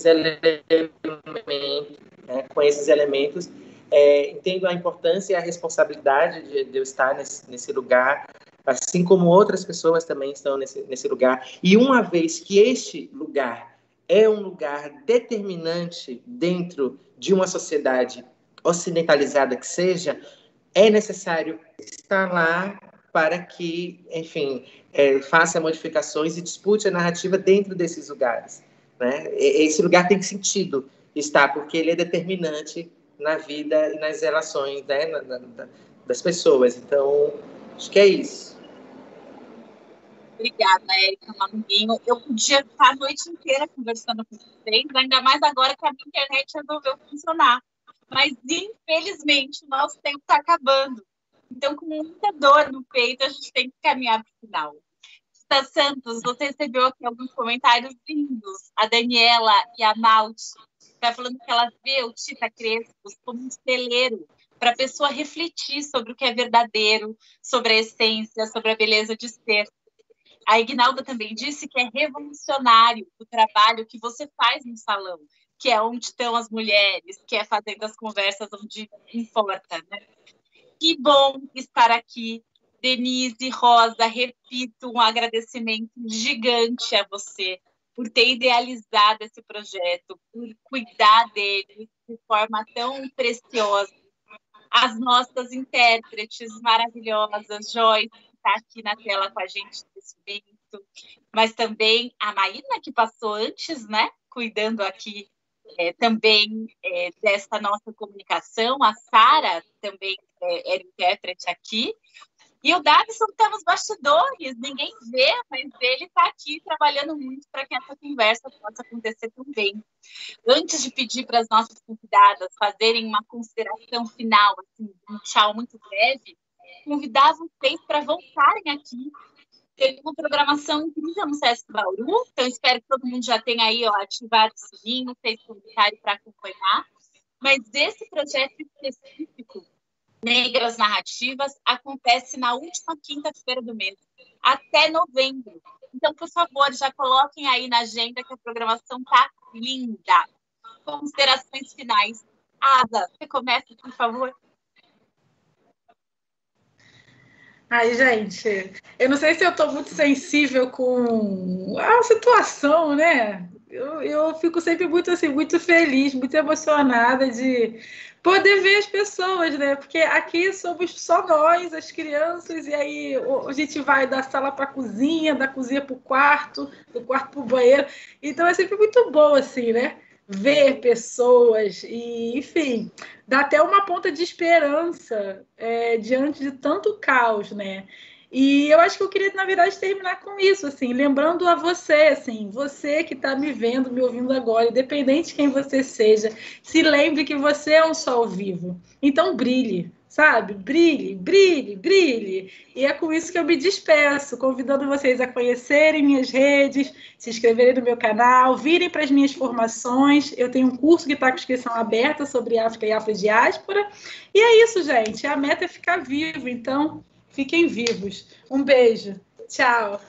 elementos, entendo a importância e a responsabilidade de eu estar nesse lugar, assim como outras pessoas também estão nesse lugar. E uma vez que este lugar é um lugar determinante dentro de uma sociedade ocidentalizada que seja, é necessário estar lá para que, enfim, faça modificações e dispute a narrativa dentro desses lugares, né? Esse lugar tem sentido. está, porque ele é determinante na vida e nas relações, né, das pessoas. Então, acho que é isso. Obrigada, Érica Malunguinho. Eu podia estar a noite inteira conversando com vocês, ainda mais agora que a minha internet resolveu funcionar. Mas, infelizmente, o nosso tempo está acabando. Então, com muita dor no peito, a gente tem que caminhar para o final. Tita Santos, você recebeu aqui alguns comentários lindos. A Daniela e a Malte está falando que ela vê o Tita Crespos como um celeiro para a pessoa refletir sobre o que é verdadeiro, sobre a essência, sobre a beleza de ser. A Ignalda também disse que é revolucionário o trabalho que você faz no salão, que é onde estão as mulheres, que é fazendo as conversas onde importa, né? Que bom estar aqui. Denise, Rosa, repito, um agradecimento gigante a você por ter idealizado esse projeto, por cuidar dele de forma tão preciosa. As nossas intérpretes maravilhosas, Joyce, que está aqui na tela com a gente nesse evento, mas também a Maína, que passou antes, né, cuidando aqui também dessa nossa comunicação, a Sara também era intérprete aqui, e o Davison está nos bastidores, ninguém vê, mas ele está aqui trabalhando muito para que essa conversa possa acontecer também. Antes de pedir para as nossas convidadas fazerem uma consideração final, assim, um tchau muito breve, convidar vocês para voltarem aqui. Tem uma programação incrível no Sesc Bauru, então espero que todo mundo já tenha aí ativado o sininho, feito comentário para acompanhar. Mas esse projeto específico, Negras Narrativas, acontece na última quinta-feira do mês, até novembro. Então, por favor, já coloquem aí na agenda que a programação está linda. Considerações finais. Ada, você começa, por favor? Ai, gente, eu não sei se eu estou muito sensível com a situação, né? Eu fico sempre muito assim, muito feliz, muito emocionada de poder ver as pessoas, né? Porque aqui somos só nós, as crianças, e aí a gente vai da sala para a cozinha, da cozinha para o quarto, do quarto para o banheiro. Então é sempre muito bom, assim, né? Ver pessoas e, enfim, dá até uma ponta de esperança diante de tanto caos, né? E eu acho que eu queria, na verdade, terminar com isso, assim, lembrando a você, assim, você que está me vendo, me ouvindo agora, independente de quem você seja, se lembre que você é um sol vivo. Então, brilhe, sabe? Brilhe, brilhe, brilhe. E é com isso que eu me despeço, convidando vocês a conhecerem minhas redes, se inscreverem no meu canal, virem para as minhas formações. Eu tenho um curso que está com inscrição aberta sobre África e Afrodiáspora. E é isso, gente. A meta é ficar vivo, então fiquem vivos. Um beijo. Tchau.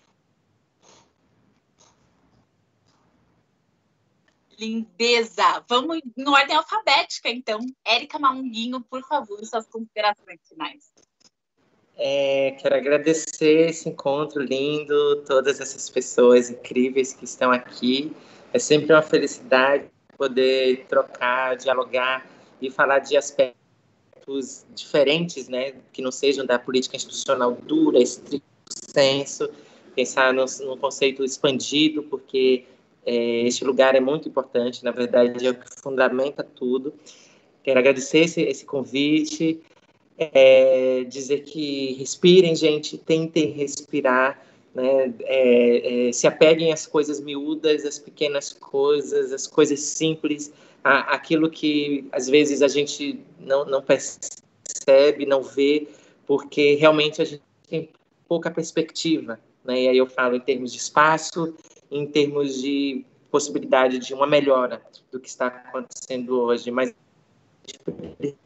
Lindeza. Vamos em ordem alfabética, então. Érica Malunguinho, por favor, suas considerações finais. Quero agradecer esse encontro lindo, todas essas pessoas incríveis que estão aqui. É sempre uma felicidade poder trocar, dialogar e falar de aspectos diferentes, né, que não sejam da política institucional dura, estrito senso, pensar num conceito expandido, porque este lugar é muito importante, na verdade é o que fundamenta tudo. Quero agradecer esse convite, dizer que respirem, gente, tentem respirar, né, se apeguem às coisas miúdas, às pequenas coisas, às coisas simples, aquilo que às vezes a gente não percebe, não vê, porque realmente a gente tem pouca perspectiva, né? E aí eu falo em termos de espaço, em termos de possibilidade de uma melhora do que está acontecendo hoje, mas a gente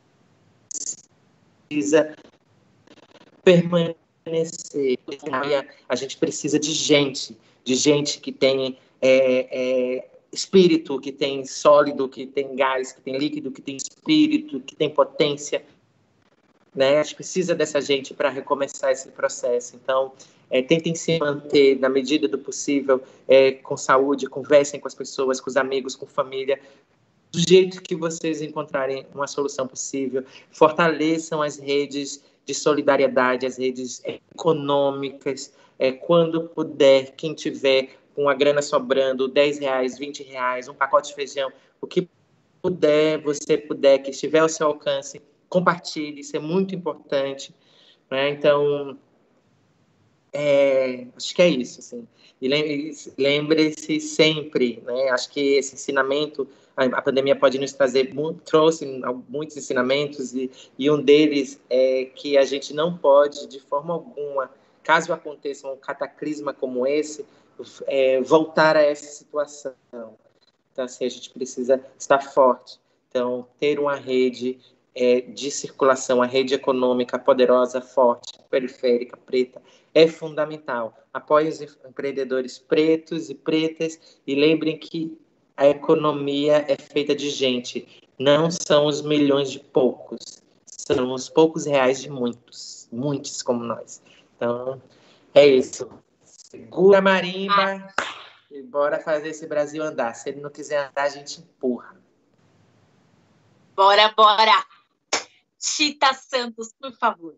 precisa permanecer, a gente precisa de gente que tem espírito, que tem sólido, que tem gás, que tem líquido, que tem espírito, que tem potência, né? A gente precisa dessa gente para recomeçar esse processo. Então, tentem se manter, na medida do possível, com saúde, conversem com as pessoas, com os amigos, com família, do jeito que vocês encontrarem uma solução possível. Fortaleçam as redes de solidariedade, as redes econômicas, quando puder, quem tiver com a grana sobrando, R$10, R$20, um pacote de feijão, o que puder, você puder, que estiver ao seu alcance, compartilhe, isso é muito importante, né? Então, acho que é isso, assim. E lembre-se sempre, né? Acho que esse ensinamento, a pandemia pode nos trazer, trouxe muitos ensinamentos, e um deles é que a gente não pode, de forma alguma, caso aconteça um cataclisma como esse, voltar a essa situação. Então, assim, a gente precisa estar forte. Então, ter uma rede de circulação, uma rede econômica poderosa, forte, periférica, preta, é fundamental. Apoie os empreendedores pretos e pretas e lembrem que a economia é feita de gente. Não são os milhões de poucos, são os poucos reais de muitos, muitos como nós. Então, é isso. Segura a marimba e bora fazer esse Brasil andar. Se ele não quiser andar, a gente empurra. Bora, bora! Chita Santos, por favor.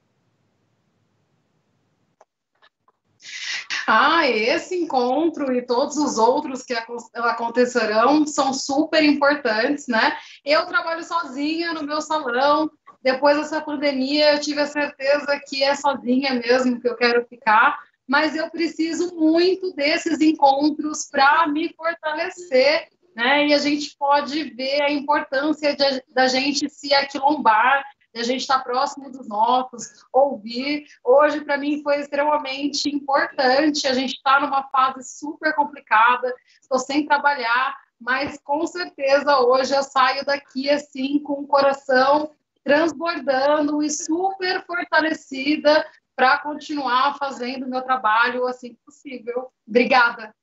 Esse encontro e todos os outros que acontecerão são super importantes, né? Eu trabalho sozinha no meu salão. Depois dessa pandemia, eu tive a certeza que é sozinha mesmo que eu quero ficar, mas eu preciso muito desses encontros para me fortalecer, né? E a gente pode ver a importância da gente se aquilombar, de a gente estar próximo dos nossos, ouvir. Hoje, para mim, foi extremamente importante. A gente está numa fase super complicada, estou sem trabalhar, mas com certeza hoje eu saio daqui assim com o coração transbordando e super fortalecida para continuar fazendo o meu trabalho assim que possível. Obrigada.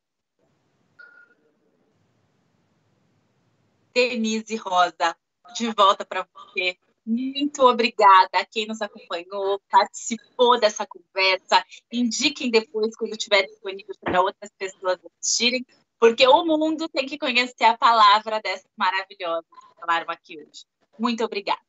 Denise Rosa, de volta para você. Muito obrigada a quem nos acompanhou, participou dessa conversa. Indiquem depois, quando estiver disponível, para outras pessoas assistirem, porque o mundo tem que conhecer a palavra dessas maravilhosas que falaram aqui hoje. Muito obrigada.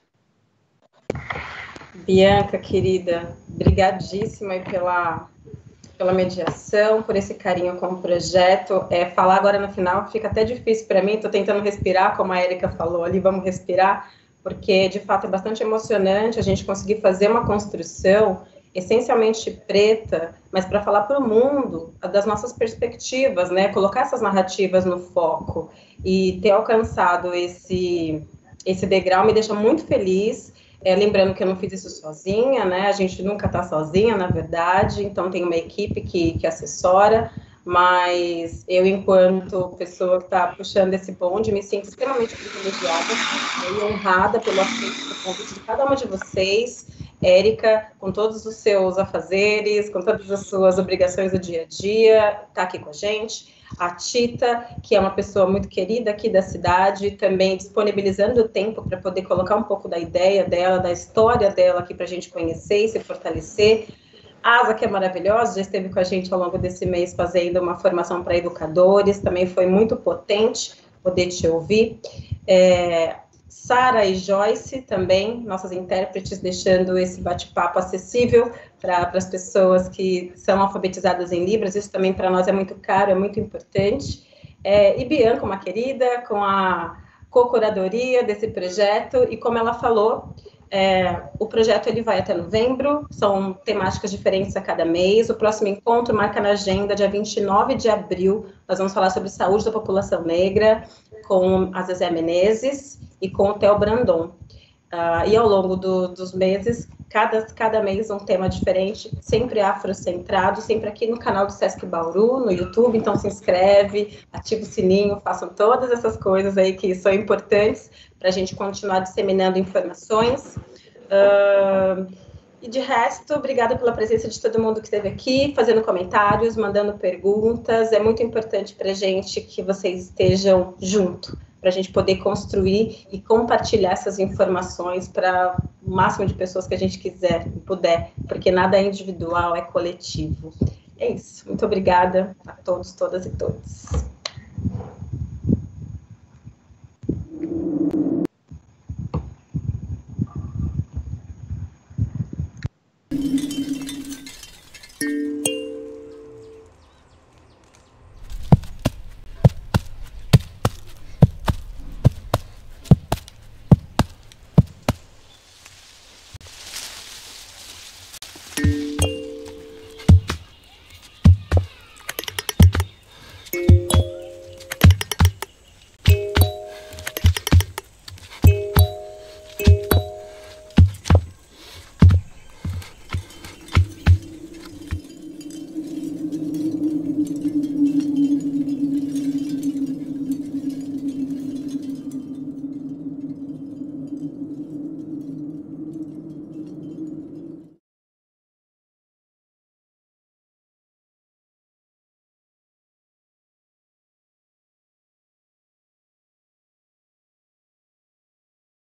Bianca, querida, brigadíssima aí pela mediação, por esse carinho com o projeto. Falar agora no final fica até difícil para mim, estou tentando respirar, como a Érica falou ali, vamos respirar, porque de fato é bastante emocionante a gente conseguir fazer uma construção essencialmente preta, mas para falar para o mundo das nossas perspectivas, né? Colocar essas narrativas no foco e ter alcançado esse degrau me deixa muito feliz. Lembrando que eu não fiz isso sozinha, né? A gente nunca está sozinha, na verdade, então tem uma equipe que assessora, mas eu, enquanto pessoa que está puxando esse bonde, me sinto extremamente privilegiada e honrada pelo aceito do convite de cada uma de vocês. Érica, com todos os seus afazeres, com todas as suas obrigações do dia a dia, está aqui com a gente. A Tita, que é uma pessoa muito querida aqui da cidade, também disponibilizando o tempo para poder colocar um pouco da ideia dela, da história dela aqui para a gente conhecer e se fortalecer. A Asa, que é maravilhosa, já esteve com a gente ao longo desse mês fazendo uma formação para educadores, também foi muito potente poder te ouvir. Sara e Joyce também, nossas intérpretes, deixando esse bate-papo acessível para as pessoas que são alfabetizadas em Libras, isso também para nós é muito caro, é muito importante. E Bianca, uma querida, com a co-curadoria desse projeto, e como ela falou, o projeto ele vai até novembro, são temáticas diferentes a cada mês. O próximo encontro marca na agenda, dia 29 de abril, nós vamos falar sobre saúde da população negra, com a Zezé Menezes e com o Theo Brandon. E ao longo dos meses, cada mês um tema diferente, sempre afrocentrado, sempre aqui no canal do Sesc Bauru, no YouTube. Então se inscreve, ativa o sininho, façam todas essas coisas aí que são importantes para a gente continuar disseminando informações. E de resto, obrigada pela presença de todo mundo que esteve aqui, fazendo comentários, mandando perguntas. É muito importante para a gente que vocês estejam junto, para a gente poder construir e compartilhar essas informações para o máximo de pessoas que a gente quiser e puder, porque nada é individual, é coletivo. É isso. Muito obrigada a todos, todas e todos.